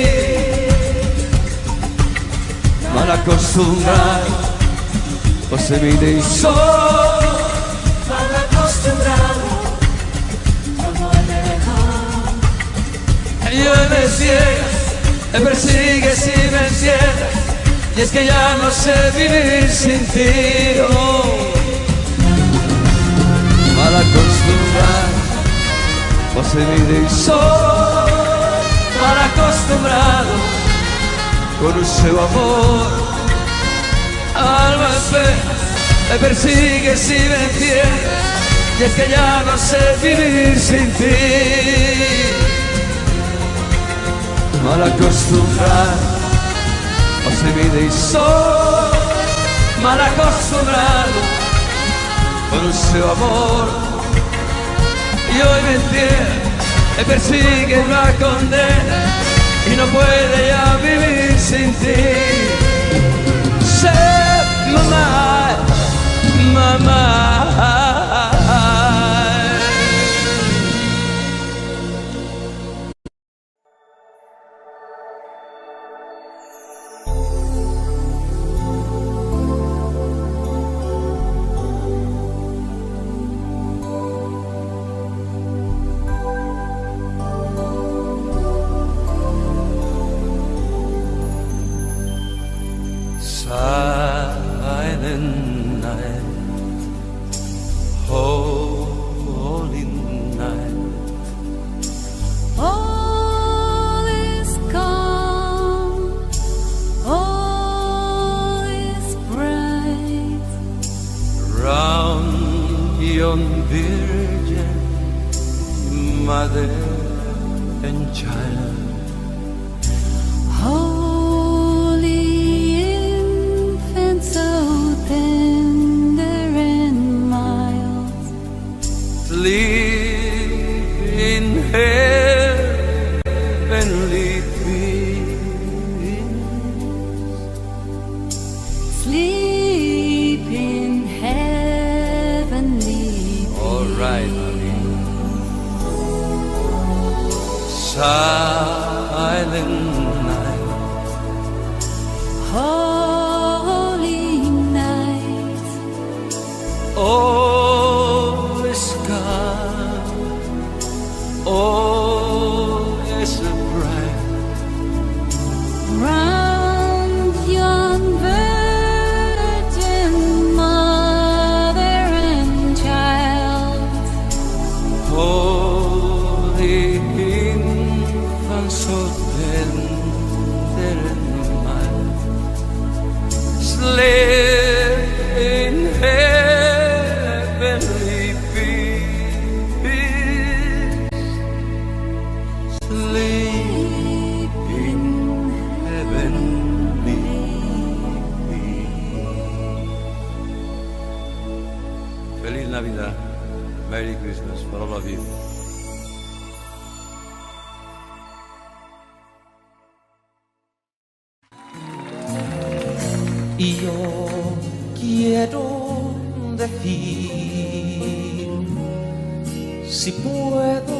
Mal acostumbrado, você me deixou mal acostumbrado, como me dejó. y hoy me ciegas, me persigues y me encierras, y es que ya no sé vivir sin ti. Oh. Mal acostumbrado, você me deixou mal acostumbrado con un seu amor, alma en pena, me persigues y me encierras, y es que ya no sé vivir sin ti. Mal acostumbrado, você me deixou mal acostumbrado con un seu amor, y hoy me encierra, me persigue y la condena, y no puede ya vivir sin ti. Say, mamá, mamá. Silent night, holy night. All is calm, all is bright. Round yon Virgin, Mother and Child. Holy infant, so tender and mild. Sleep in heavenly peace. Sleep in heavenly peace. All right, honey. Silent night, Holy night, all is calm, all is bright. round yon virgin mother and child. Holy infant, so tender and mild. Sleep in heavenly peace. Sleep in heavenly peace. Feliz Navidad. Merry Christmas for all of you. Y yo quiero decir, si puedo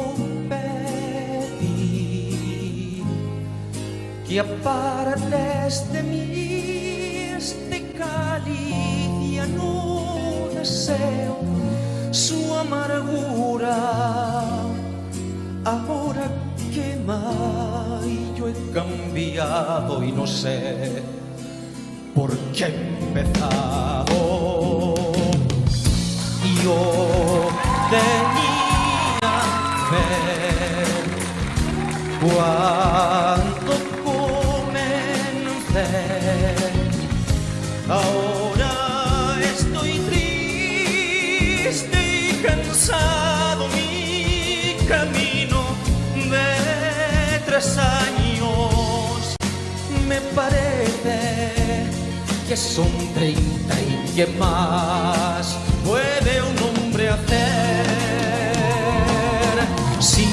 pedir, que apartes de mí este cáliz, ya no deseo su amargura, ahora quema y yo yo he cambiado y no sé por qué he empezado. Yo tenía fe cuando comencé. Ahora estoy triste y cansado. Mi camino de 3 años me parece que son 30 y que más puede un hombre hacer. Si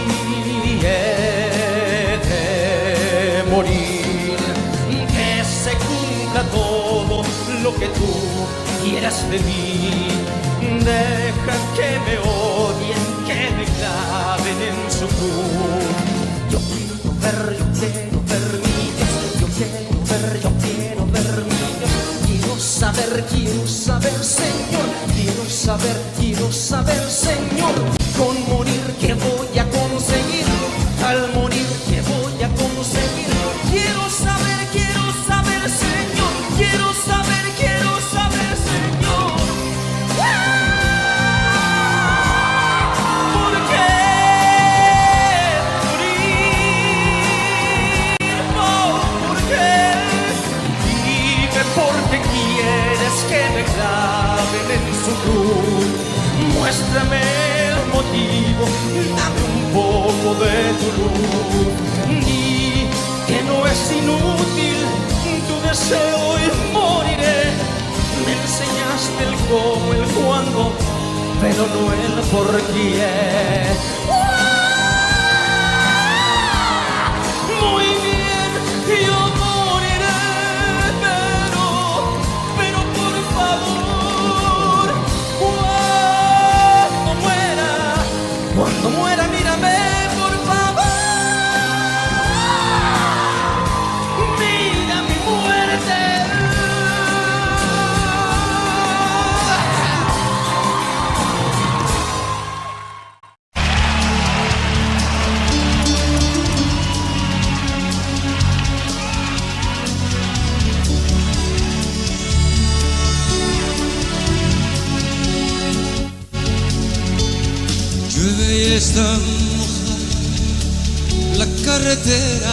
he de morir, que se cumpla todo lo que tú quieras de mí. Deja que me odien, que me claven en su cruz. Yo quiero ver mi Dios. Yo quiero ver mi Dios. Quiero saber, Señor. Quiero saber, Señor. Con morir, ¿qué voy a conseguir? Al morir, ¿qué voy a conseguir? Quiero saber, Señor. Quiero saber, Señor. ¿Por qué morir? ¿Por qué? Dime por qué quieres que me claven en su cruz. Muéstrame el motivo, dame un poco de tu luz. Di que no es inútil tu deseo y moriré. Me enseñaste el cómo, el cuándo, pero no el por qué. Muy bien, yo moriré, pero por favor, cuando muera, mírame, por favor. Mira mi muerte. Llueve y está mojada la carretera.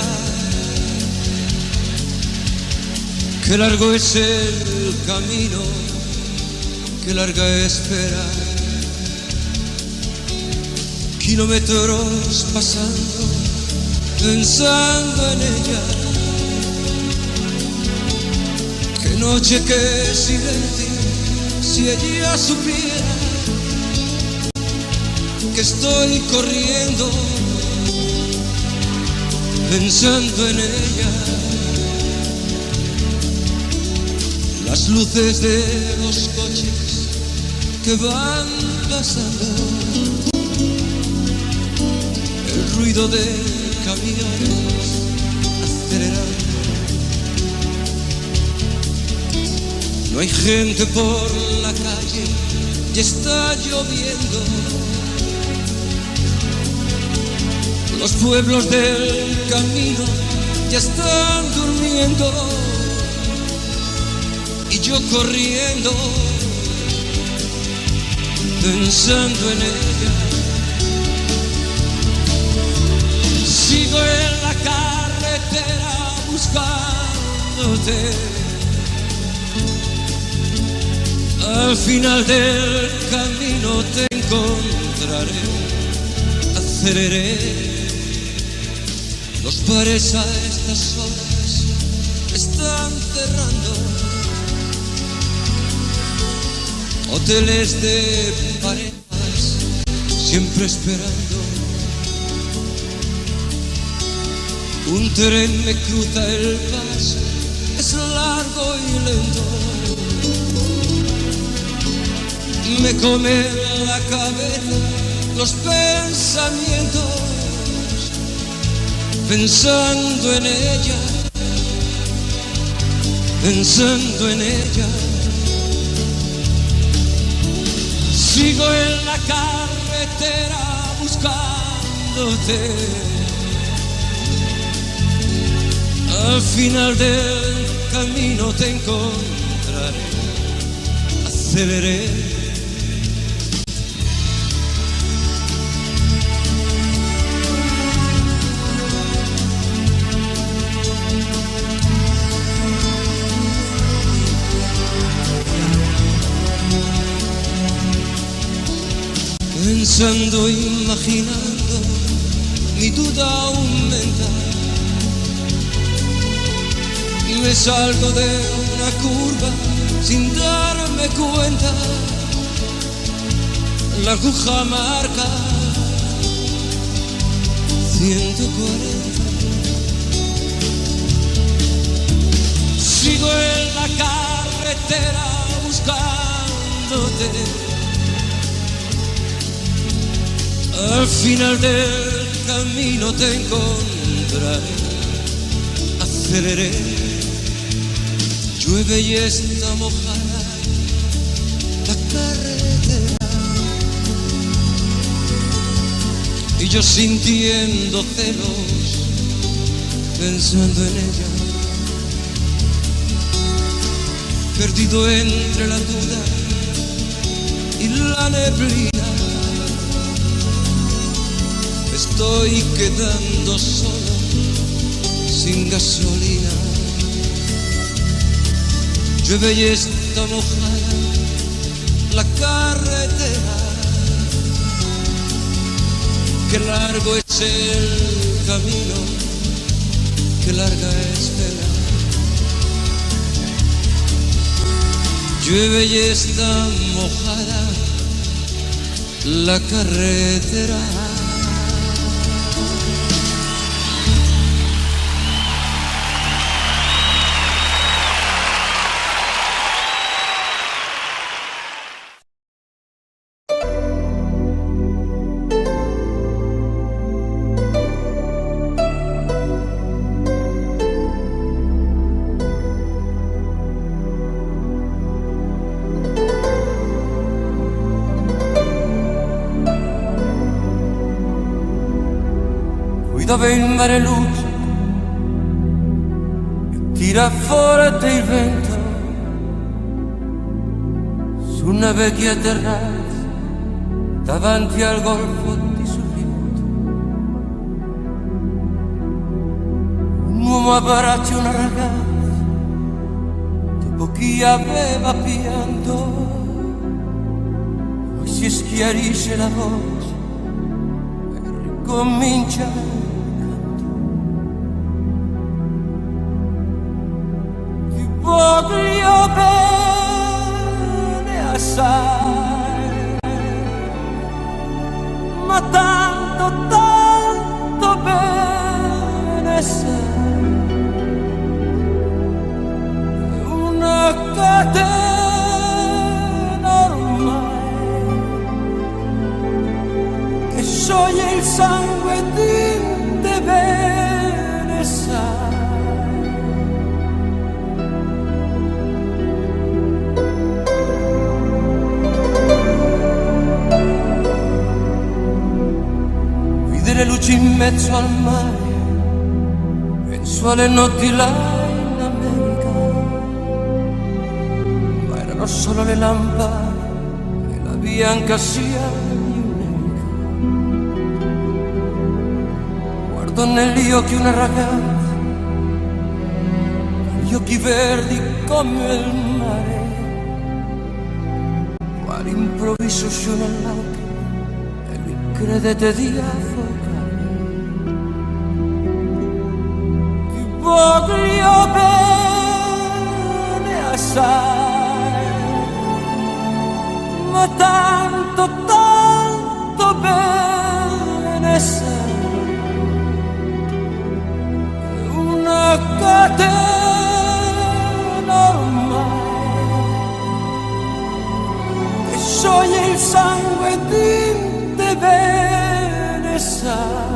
Qué largo es el camino, qué larga espera. Kilómetros pasando, pensando en ella. Qué noche, qué silencio, si ella supiera que estoy corriendo, pensando en ella. Las luces de los coches que van pasando, el ruido de camiones acelerando. No hay gente por la calle y está lloviendo. Los pueblos del camino ya están durmiendo y yo corriendo, pensando en ella. Sigo en la carretera buscándote. Al final del camino te encontraré. Aceleré. Los bares a estas horas están cerrando. Hoteles de parejas siempre esperando. Un tren me cruza el paso, es largo y lento. Me come la cabeza los pensamientos, pensando en ella, pensando en ella. Sigo en la carretera buscándote. Al final del camino te encontraré, aceleré. Pensando, imaginando, mi duda aumenta. Y me salgo de una curva sin darme cuenta. La aguja marca 140. Sigo en la carretera buscándote. Al final del camino te encontraré, aceleré. Llueve y está mojada la carretera, y yo sintiendo celos, pensando en ella, perdido entre la duda y la neblina. Estoy quedando solo, sin gasolina. Llueve y está mojada la carretera. Qué largo es el camino, qué larga espera. Llueve y está mojada la carretera. Dove il mare luce e tira forte il vento su una vecchia terrazza davanti al golfo di Sorrento. Un uomo abbraccia una ragazza dopo chi aveva pianto, poi si schiarisce la voce e ricomincia. Voglio bene assai, ma tanto, tanto bene sai, è una catena ormai che scioglie il sangue di te bene sai. Le luci in mezzo al mare, penso alle notti là in America, ma erano solo le lampade e la bianca sia di un'amica. Guardo negli occhi una ragazza, gli occhi verdi come il mare, quale improvviso uscì nell'auto e mi credete di affogare. Voglio bene assai, ma tanto, tanto bene sai, è una catena ormai che scioglie il sangue di te bene sai.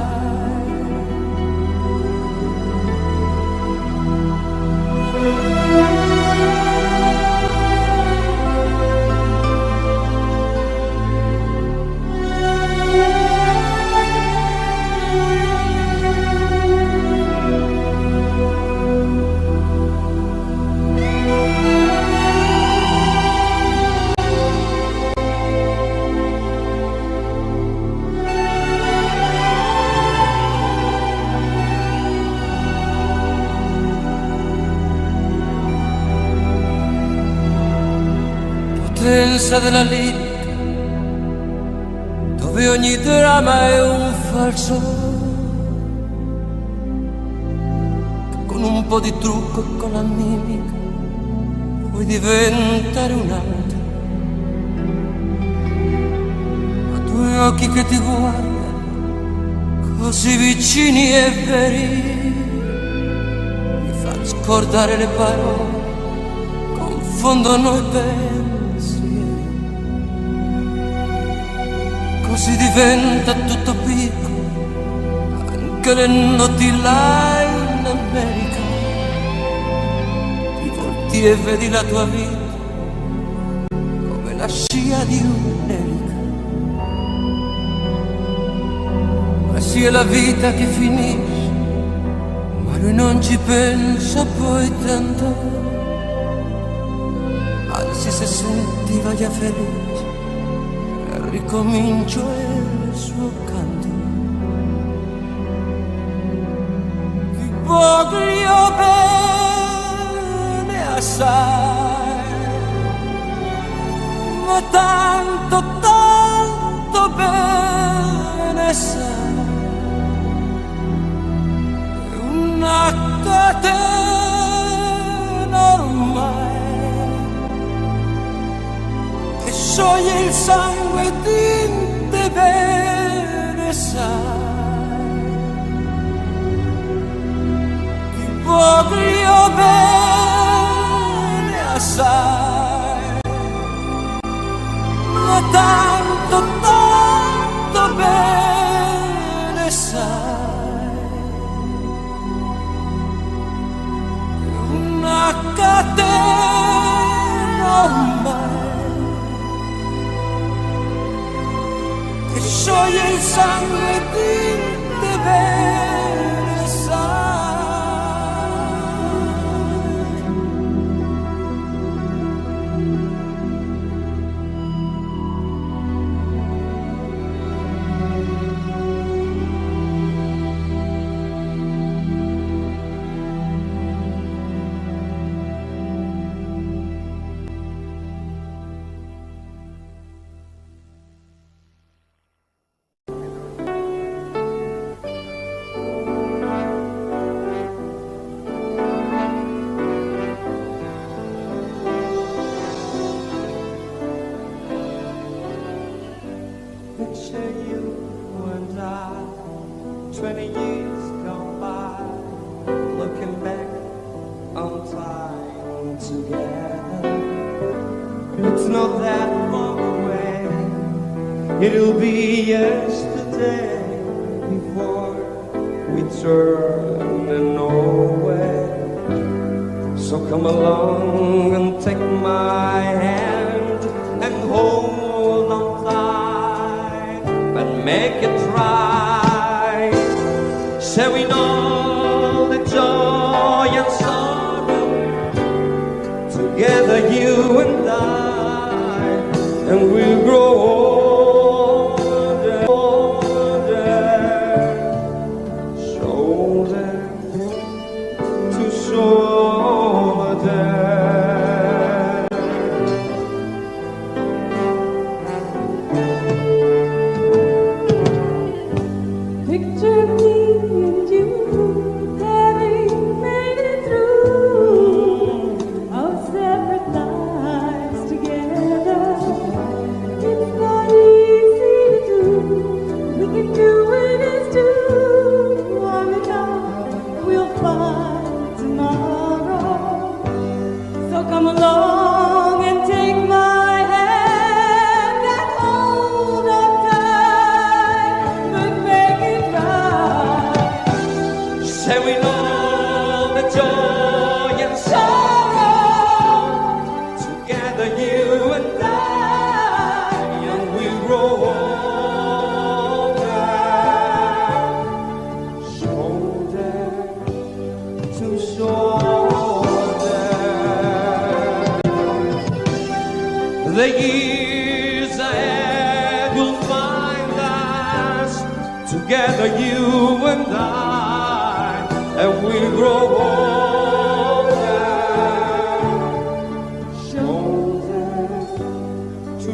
bellezza della lirica, dove ogni dramma è un falso, che con un po' di trucco e con la mimica puoi diventare un altro. Ma due occhi che ti guardano così vicini e veri mi fanno scordare le parole, confondono i pensieri, così diventa tutto piccolo, anche le notti là in America. Ti volti e vedi la tua vita come la scia di un'elica. Ma sì, è la vita che finisce, ma lui non ci pensa poi tanto. Anzi, se sentiva già felice, ricomincio il suo canto. Ti voglio bene assai, ma tanto, tanto bene sai, è una catena ormai, scioglie il sangue e ti bene sai. Ti voglio bene assai, ma tanto, tanto bene sai, una catena ormai che scioglie il sangue e ti bene sai. Picture you and I, 20 years gone by, looking back on time together. It's not that long away, it'll be yesterday before we turn and away. So come along and take my hand and hold on tight, but make it right. Sharing all the joy and sorrow together, you and I, and we'll grow older, shoulder to shoulder. Picture me and you having made it through our separate lives together. It's not easy to do. We can do it as two. On and on, we'll find tomorrow. So come along and take my hand and hold on tight, but make it right. Sharing all the joy and sorrow together, you and I, and we'll grow older, shoulder to shoulder. The years ahead will find us together, you and I, and we'll grow older, shoulder to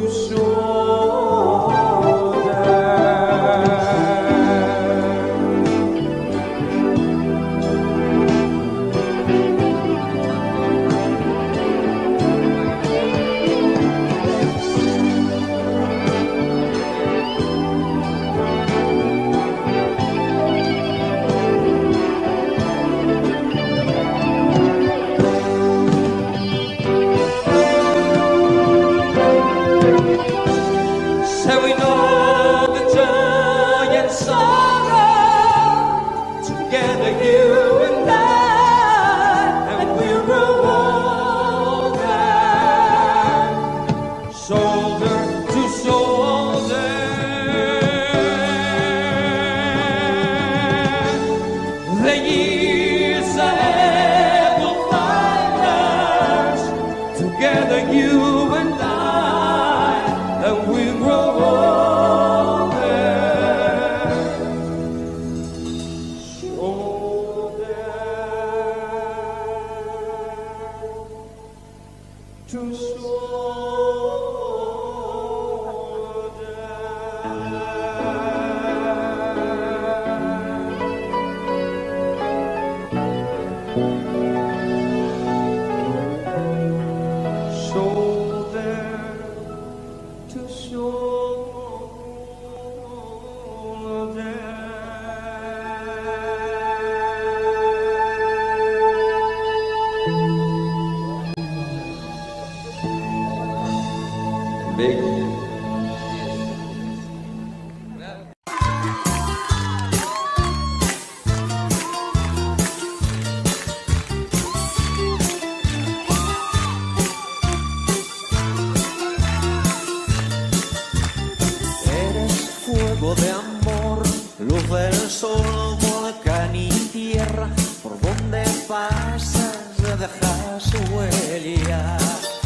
algo de amor, luz del sol, volcán y tierra, por donde pasas dejas su huella.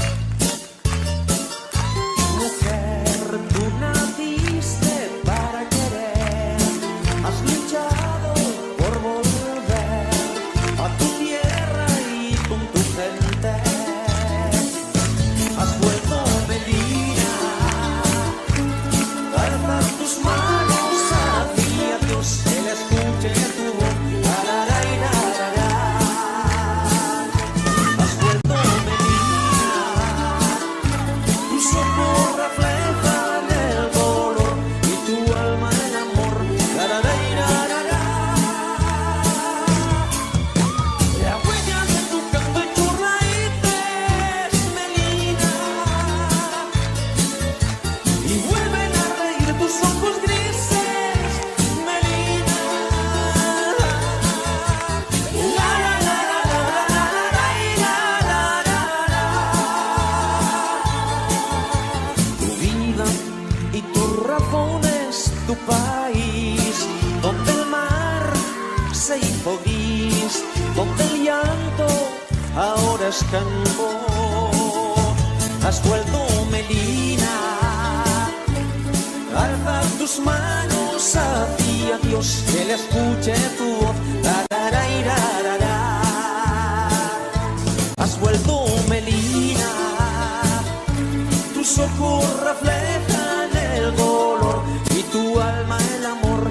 Mujer, tú naciste para querer, has luchado por volver a tu tierra y con tu gente. Has vuelto Melina, alza tus manos hacia Dios, que le escuche tu voz. Has vuelto Melina, tus ojos reflejan el dolor y tu alma el amor. La huella de tu canto y tus raíces, Melina, y vuelven a reír tus ojos grises, Melina. Tu vida y tus razones, tu país, donde el mar se hizo gris, donde el llanto ahora es canto. Has vuelto Melina, alza tus manos hacia Dios, que le escuche tu voz. Has vuelto Melina, tus ojos reflejan el dolor y tu alma el amor.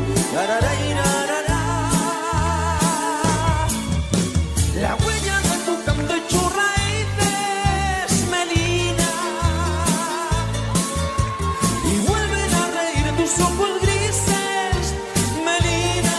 La huella de tu canto y tus raíces, Melina, y vuelven a reír tus ojos grises, Melina.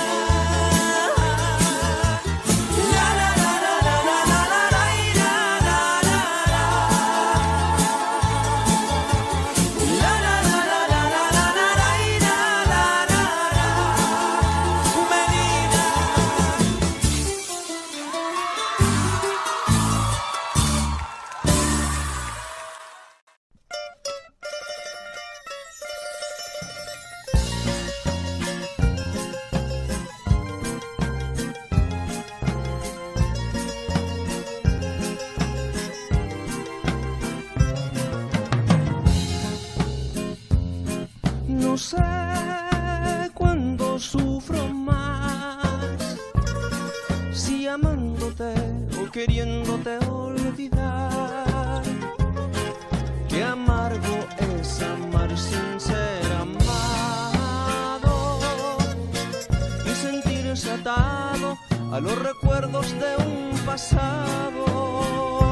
No sé cuándo sufro más, si amándote o queriéndote olvidar. Qué amargo es amar sin ser amado y sentirse atado a los recuerdos de un pasado.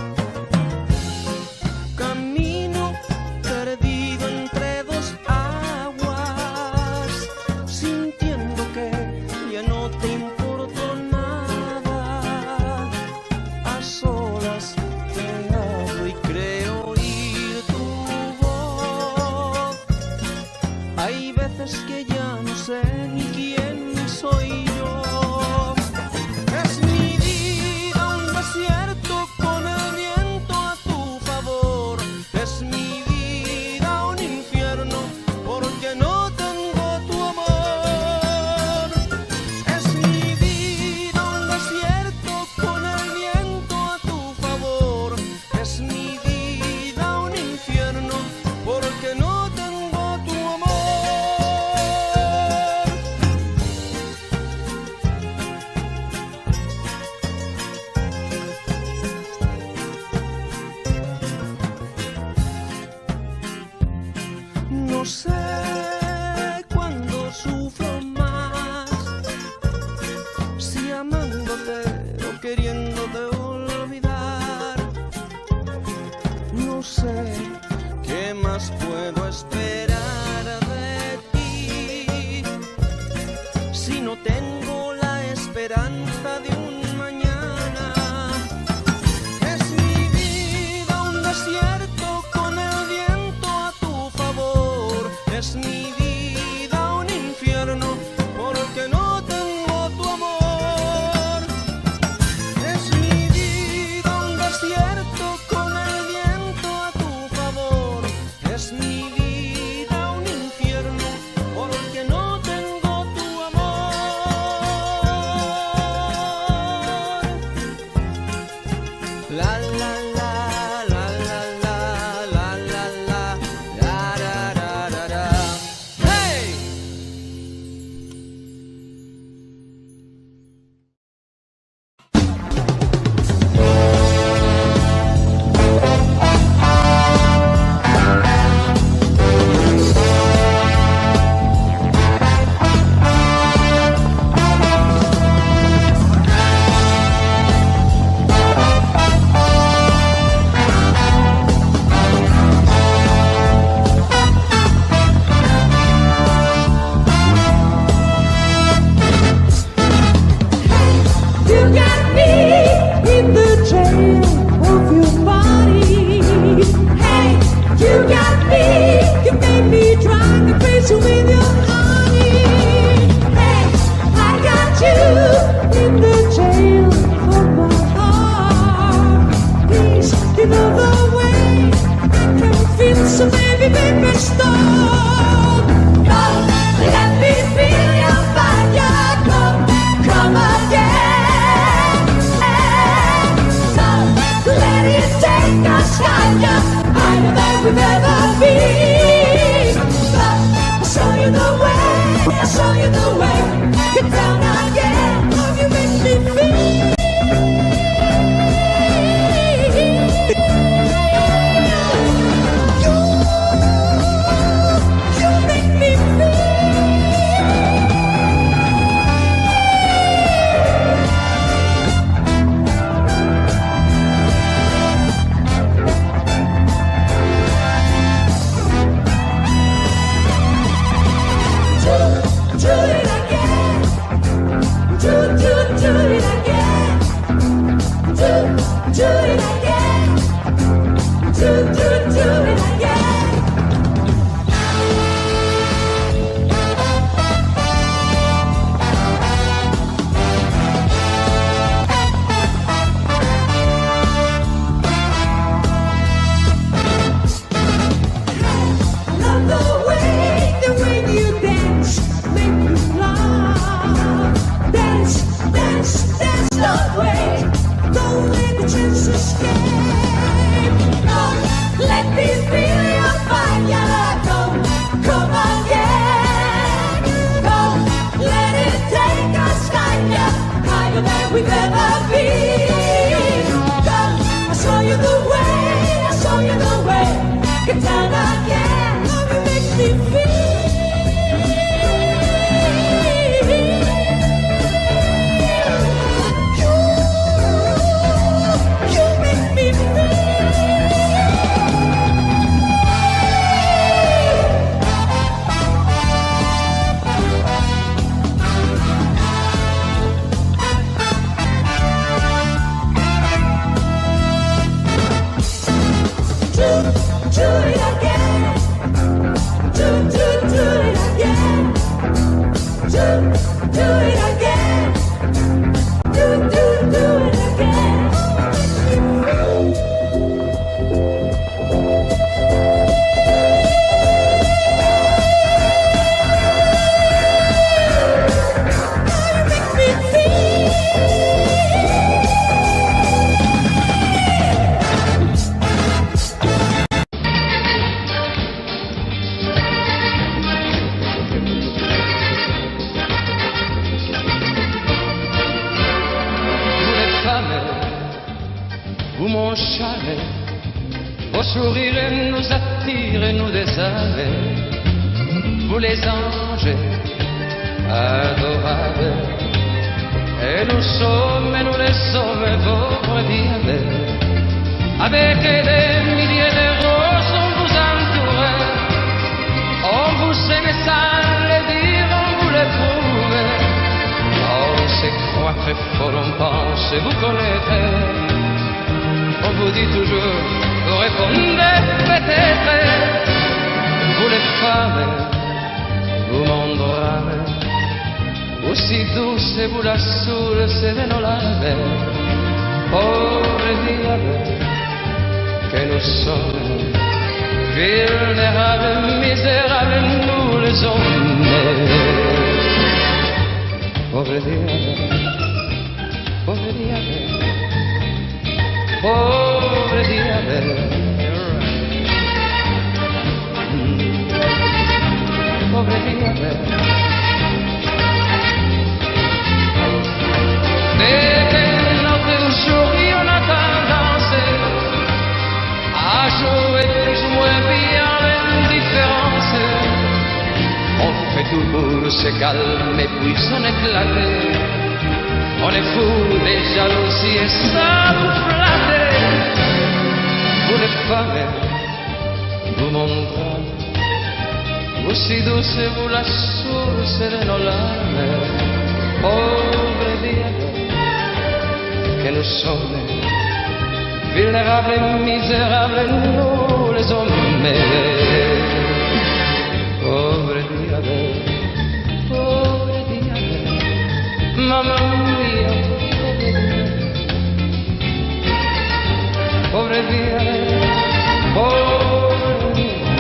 Camino perdido entre dos aguas, sintiendo que ya no te importo nada. A solas te hablo y creo oír tu voz. Hay veces que ya no sé ni quién soy yo. Es mi vida un desierto con el viento a tu favor. Es mi vida un infierno porque no tengo tu amor. Es mi vida un desierto con el viento a tu favor. Es mi vida un infierno porque no tengo tu amor. No sé cuándo sufro más, si amándote o queriéndote olvidar. No sé qué más puedo esperar de ti, si no tengo la esperanza de un mañana. Es mi vida un desierto con el viento a tu favor. Es mi vida un infierno porque no tengo tu amor. Es mi vida un desierto con el viento a tu favor. Es mi vida un infierno porque I'll show you the way. Get down again. Love you make me feel. You make me feel. Do it again. Do it again. Do it again. Do it again. Love the way you dance, make me love. Dance, dance, dance, don't wait. Don't let the chance escape. Don't let this be your fire. Don't come again. Don't let it take us higher, higher than we've ever been. Come, I'll show you the way. I'll show you the way. Get down again. Love you makes me feel. You make me feel. Do it again. Do it again. Do it again. Do it again. Make me feel. Vous mon chalet, vos sourires nous attirent et nous désarment. Vous les anges adorables, et nous les sommes vos diables. Avec des milliers de roses on vous entoure, on vous aime sans le dire, on vous le prouve. On se croit très fort, on pense vous connaître. On vous dit toujours, vous répondez peut-être. Vous les femmes, vous mon drame, aussi douce vous la source de nos larmes. Pauvres diables que nous sommes, vulnérables, misérables, nous les hommes. Pauvres diables, pauvres diables. Pobre diable, pobre diable. Dès que notre journée on a tendance à jouer plus ou moins bien l'indifférence. On fait tout pour se calmer puis s'en éclater. On est fou des jalousies et ça vous flatte. Vous les femmes, vous mon drame, aussi douce vous la source de nos larmes. Pauvres diables que nous sommes, vulnérables et misérables, nous les hommes. Pauvres diables, pauvres diables, mamma mia, pobre diable, pobre diable.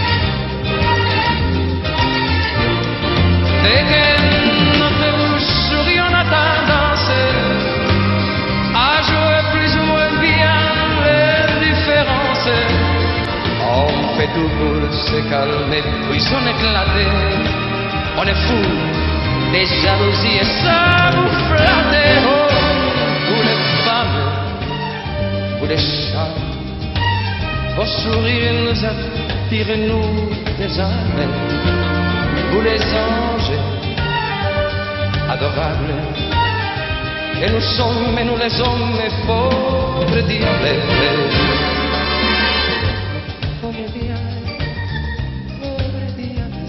Dès que notre souris on a tendance à jouer plus ou moins bien l'indifférence. On fait tout pour se calmer, puis s'en éclater. On est fou des jalousies et ça vous flatte. Oh, vous les femmes, vous les chats, vos sourires nous attirent, nous des âmes. Vous les anges adorables, et nous sommes, nous les hommes, pauvres diables. Pauvres diables, pauvres diables,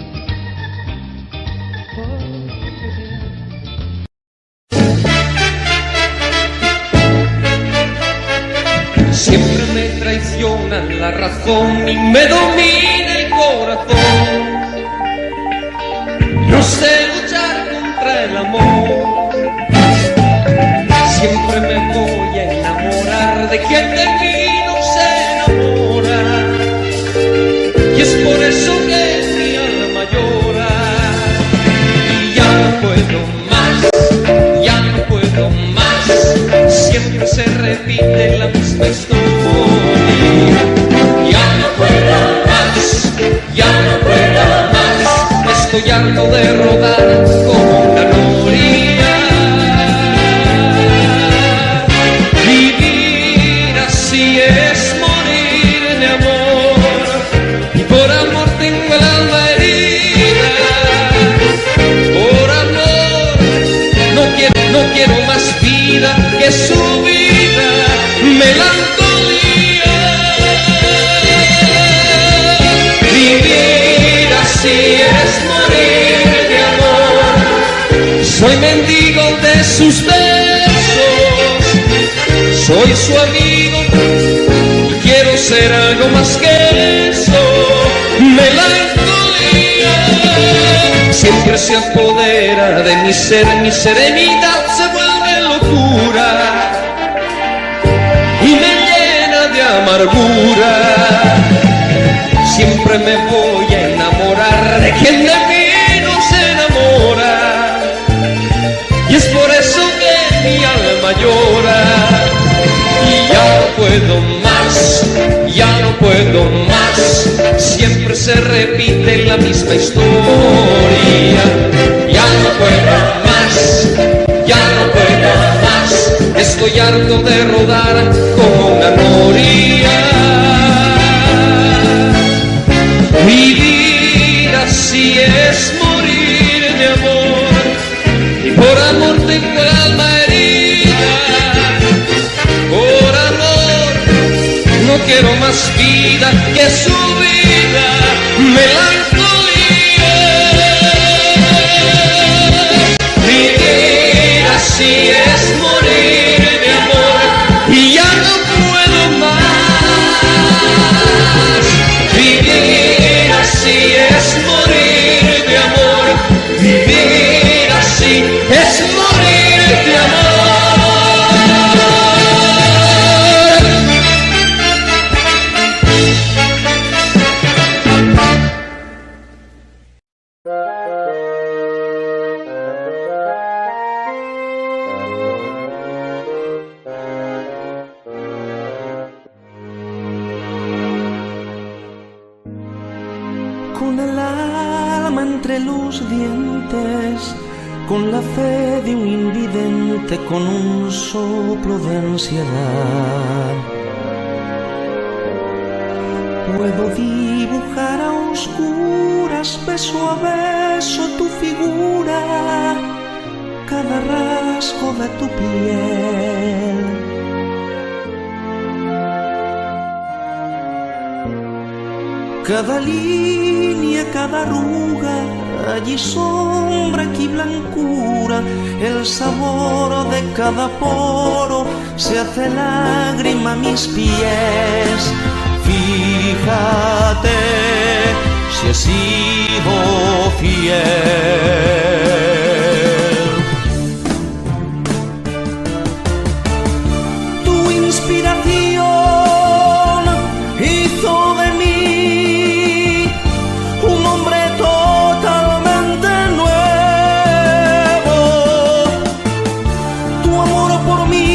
pauvres diables. Siempre me traiciona la razón y me domina el corazón. No sé luchar contra el amor. Siempre me voy a enamorar de quien de mí no se enamora. Y es por eso que mi alma llora. Y ya no puedo más, ya no puedo más. Siempre se repite la misma historia. Ya no puedo más, ya no puedo más. Estoy harto de rodar como una noria. Vivir así es morir de amor, y por amor tengo el alma herida. Por amor no quiero más vida que su vida, melancolía. Vivir así es morir de amor. Soy mendigo de sus besos, soy su amigo y quiero ser algo más que eso. Melancolía siempre se apodera de mi ser, mi serenidad se vuelve locura y me llena de amargura. Siempre me voy a enamorar de quien de mí no se enamora, y es por eso que mi alma llora. Y ya no puedo más, ya no puedo más. Siempre se repite la misma historia. Ya no puedo más, ya no puedo más. Estoy harto de rodar como una noria. Vivir así es morir de amor, y por amor tengo el alma herida. Por amor no quiero más vida que su vida, melancolía. Vivir así es morir de amor, y ya no puedo más. Vivir así es morir de amor, vivir así es morir de amor. Con el alma entre los dientes, con la fe de un invidente, con un soplo de ansiedad, puedo dibujar a oscuras, beso a beso tu figura, cada rasgo de tu piel. Cada línea, cada arruga, allí sombra, aquí blancura, el sabor de cada poro se hace lágrima a mis pies. Fíjate si he sido fiel. Tu inspiración hizo de mí un hombre totalmente nuevo. Tu amor por mí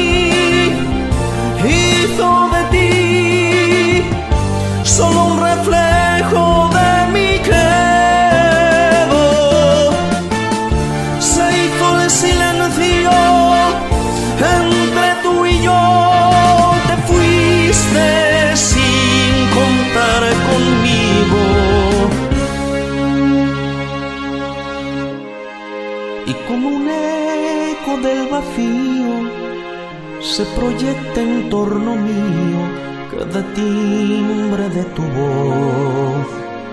hizo de ti solo un reflejo de mi credo. y como un eco del vacío se proyecta en torno mío cada timbre de tu voz.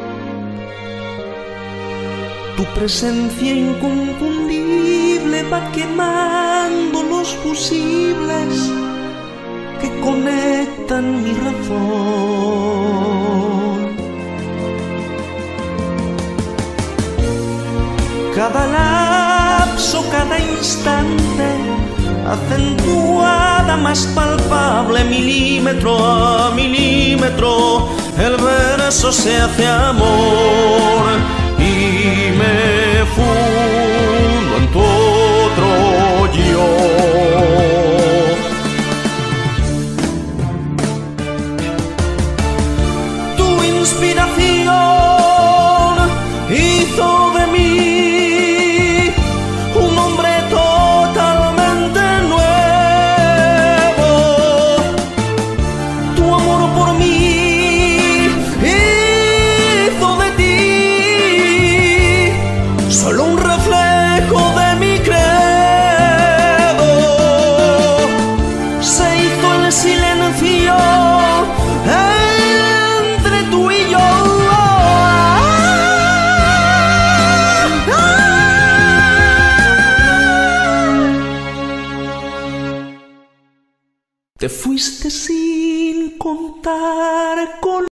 Tu presencia inconfundible va quemando los fusibles que conectan mi razón. Cada lapso, cada instante, acentuada, más palpable, milímetro a milímetro, el verso se hace amor y me fundo en tu otro yo. Tu inspiración hizo de mí un hombre totalmente nuevo. Tu amor por mí hizo de ti solo un reflejo de mi credo. Se hizo el silencio entre tú y yo. Te fuiste sin contar con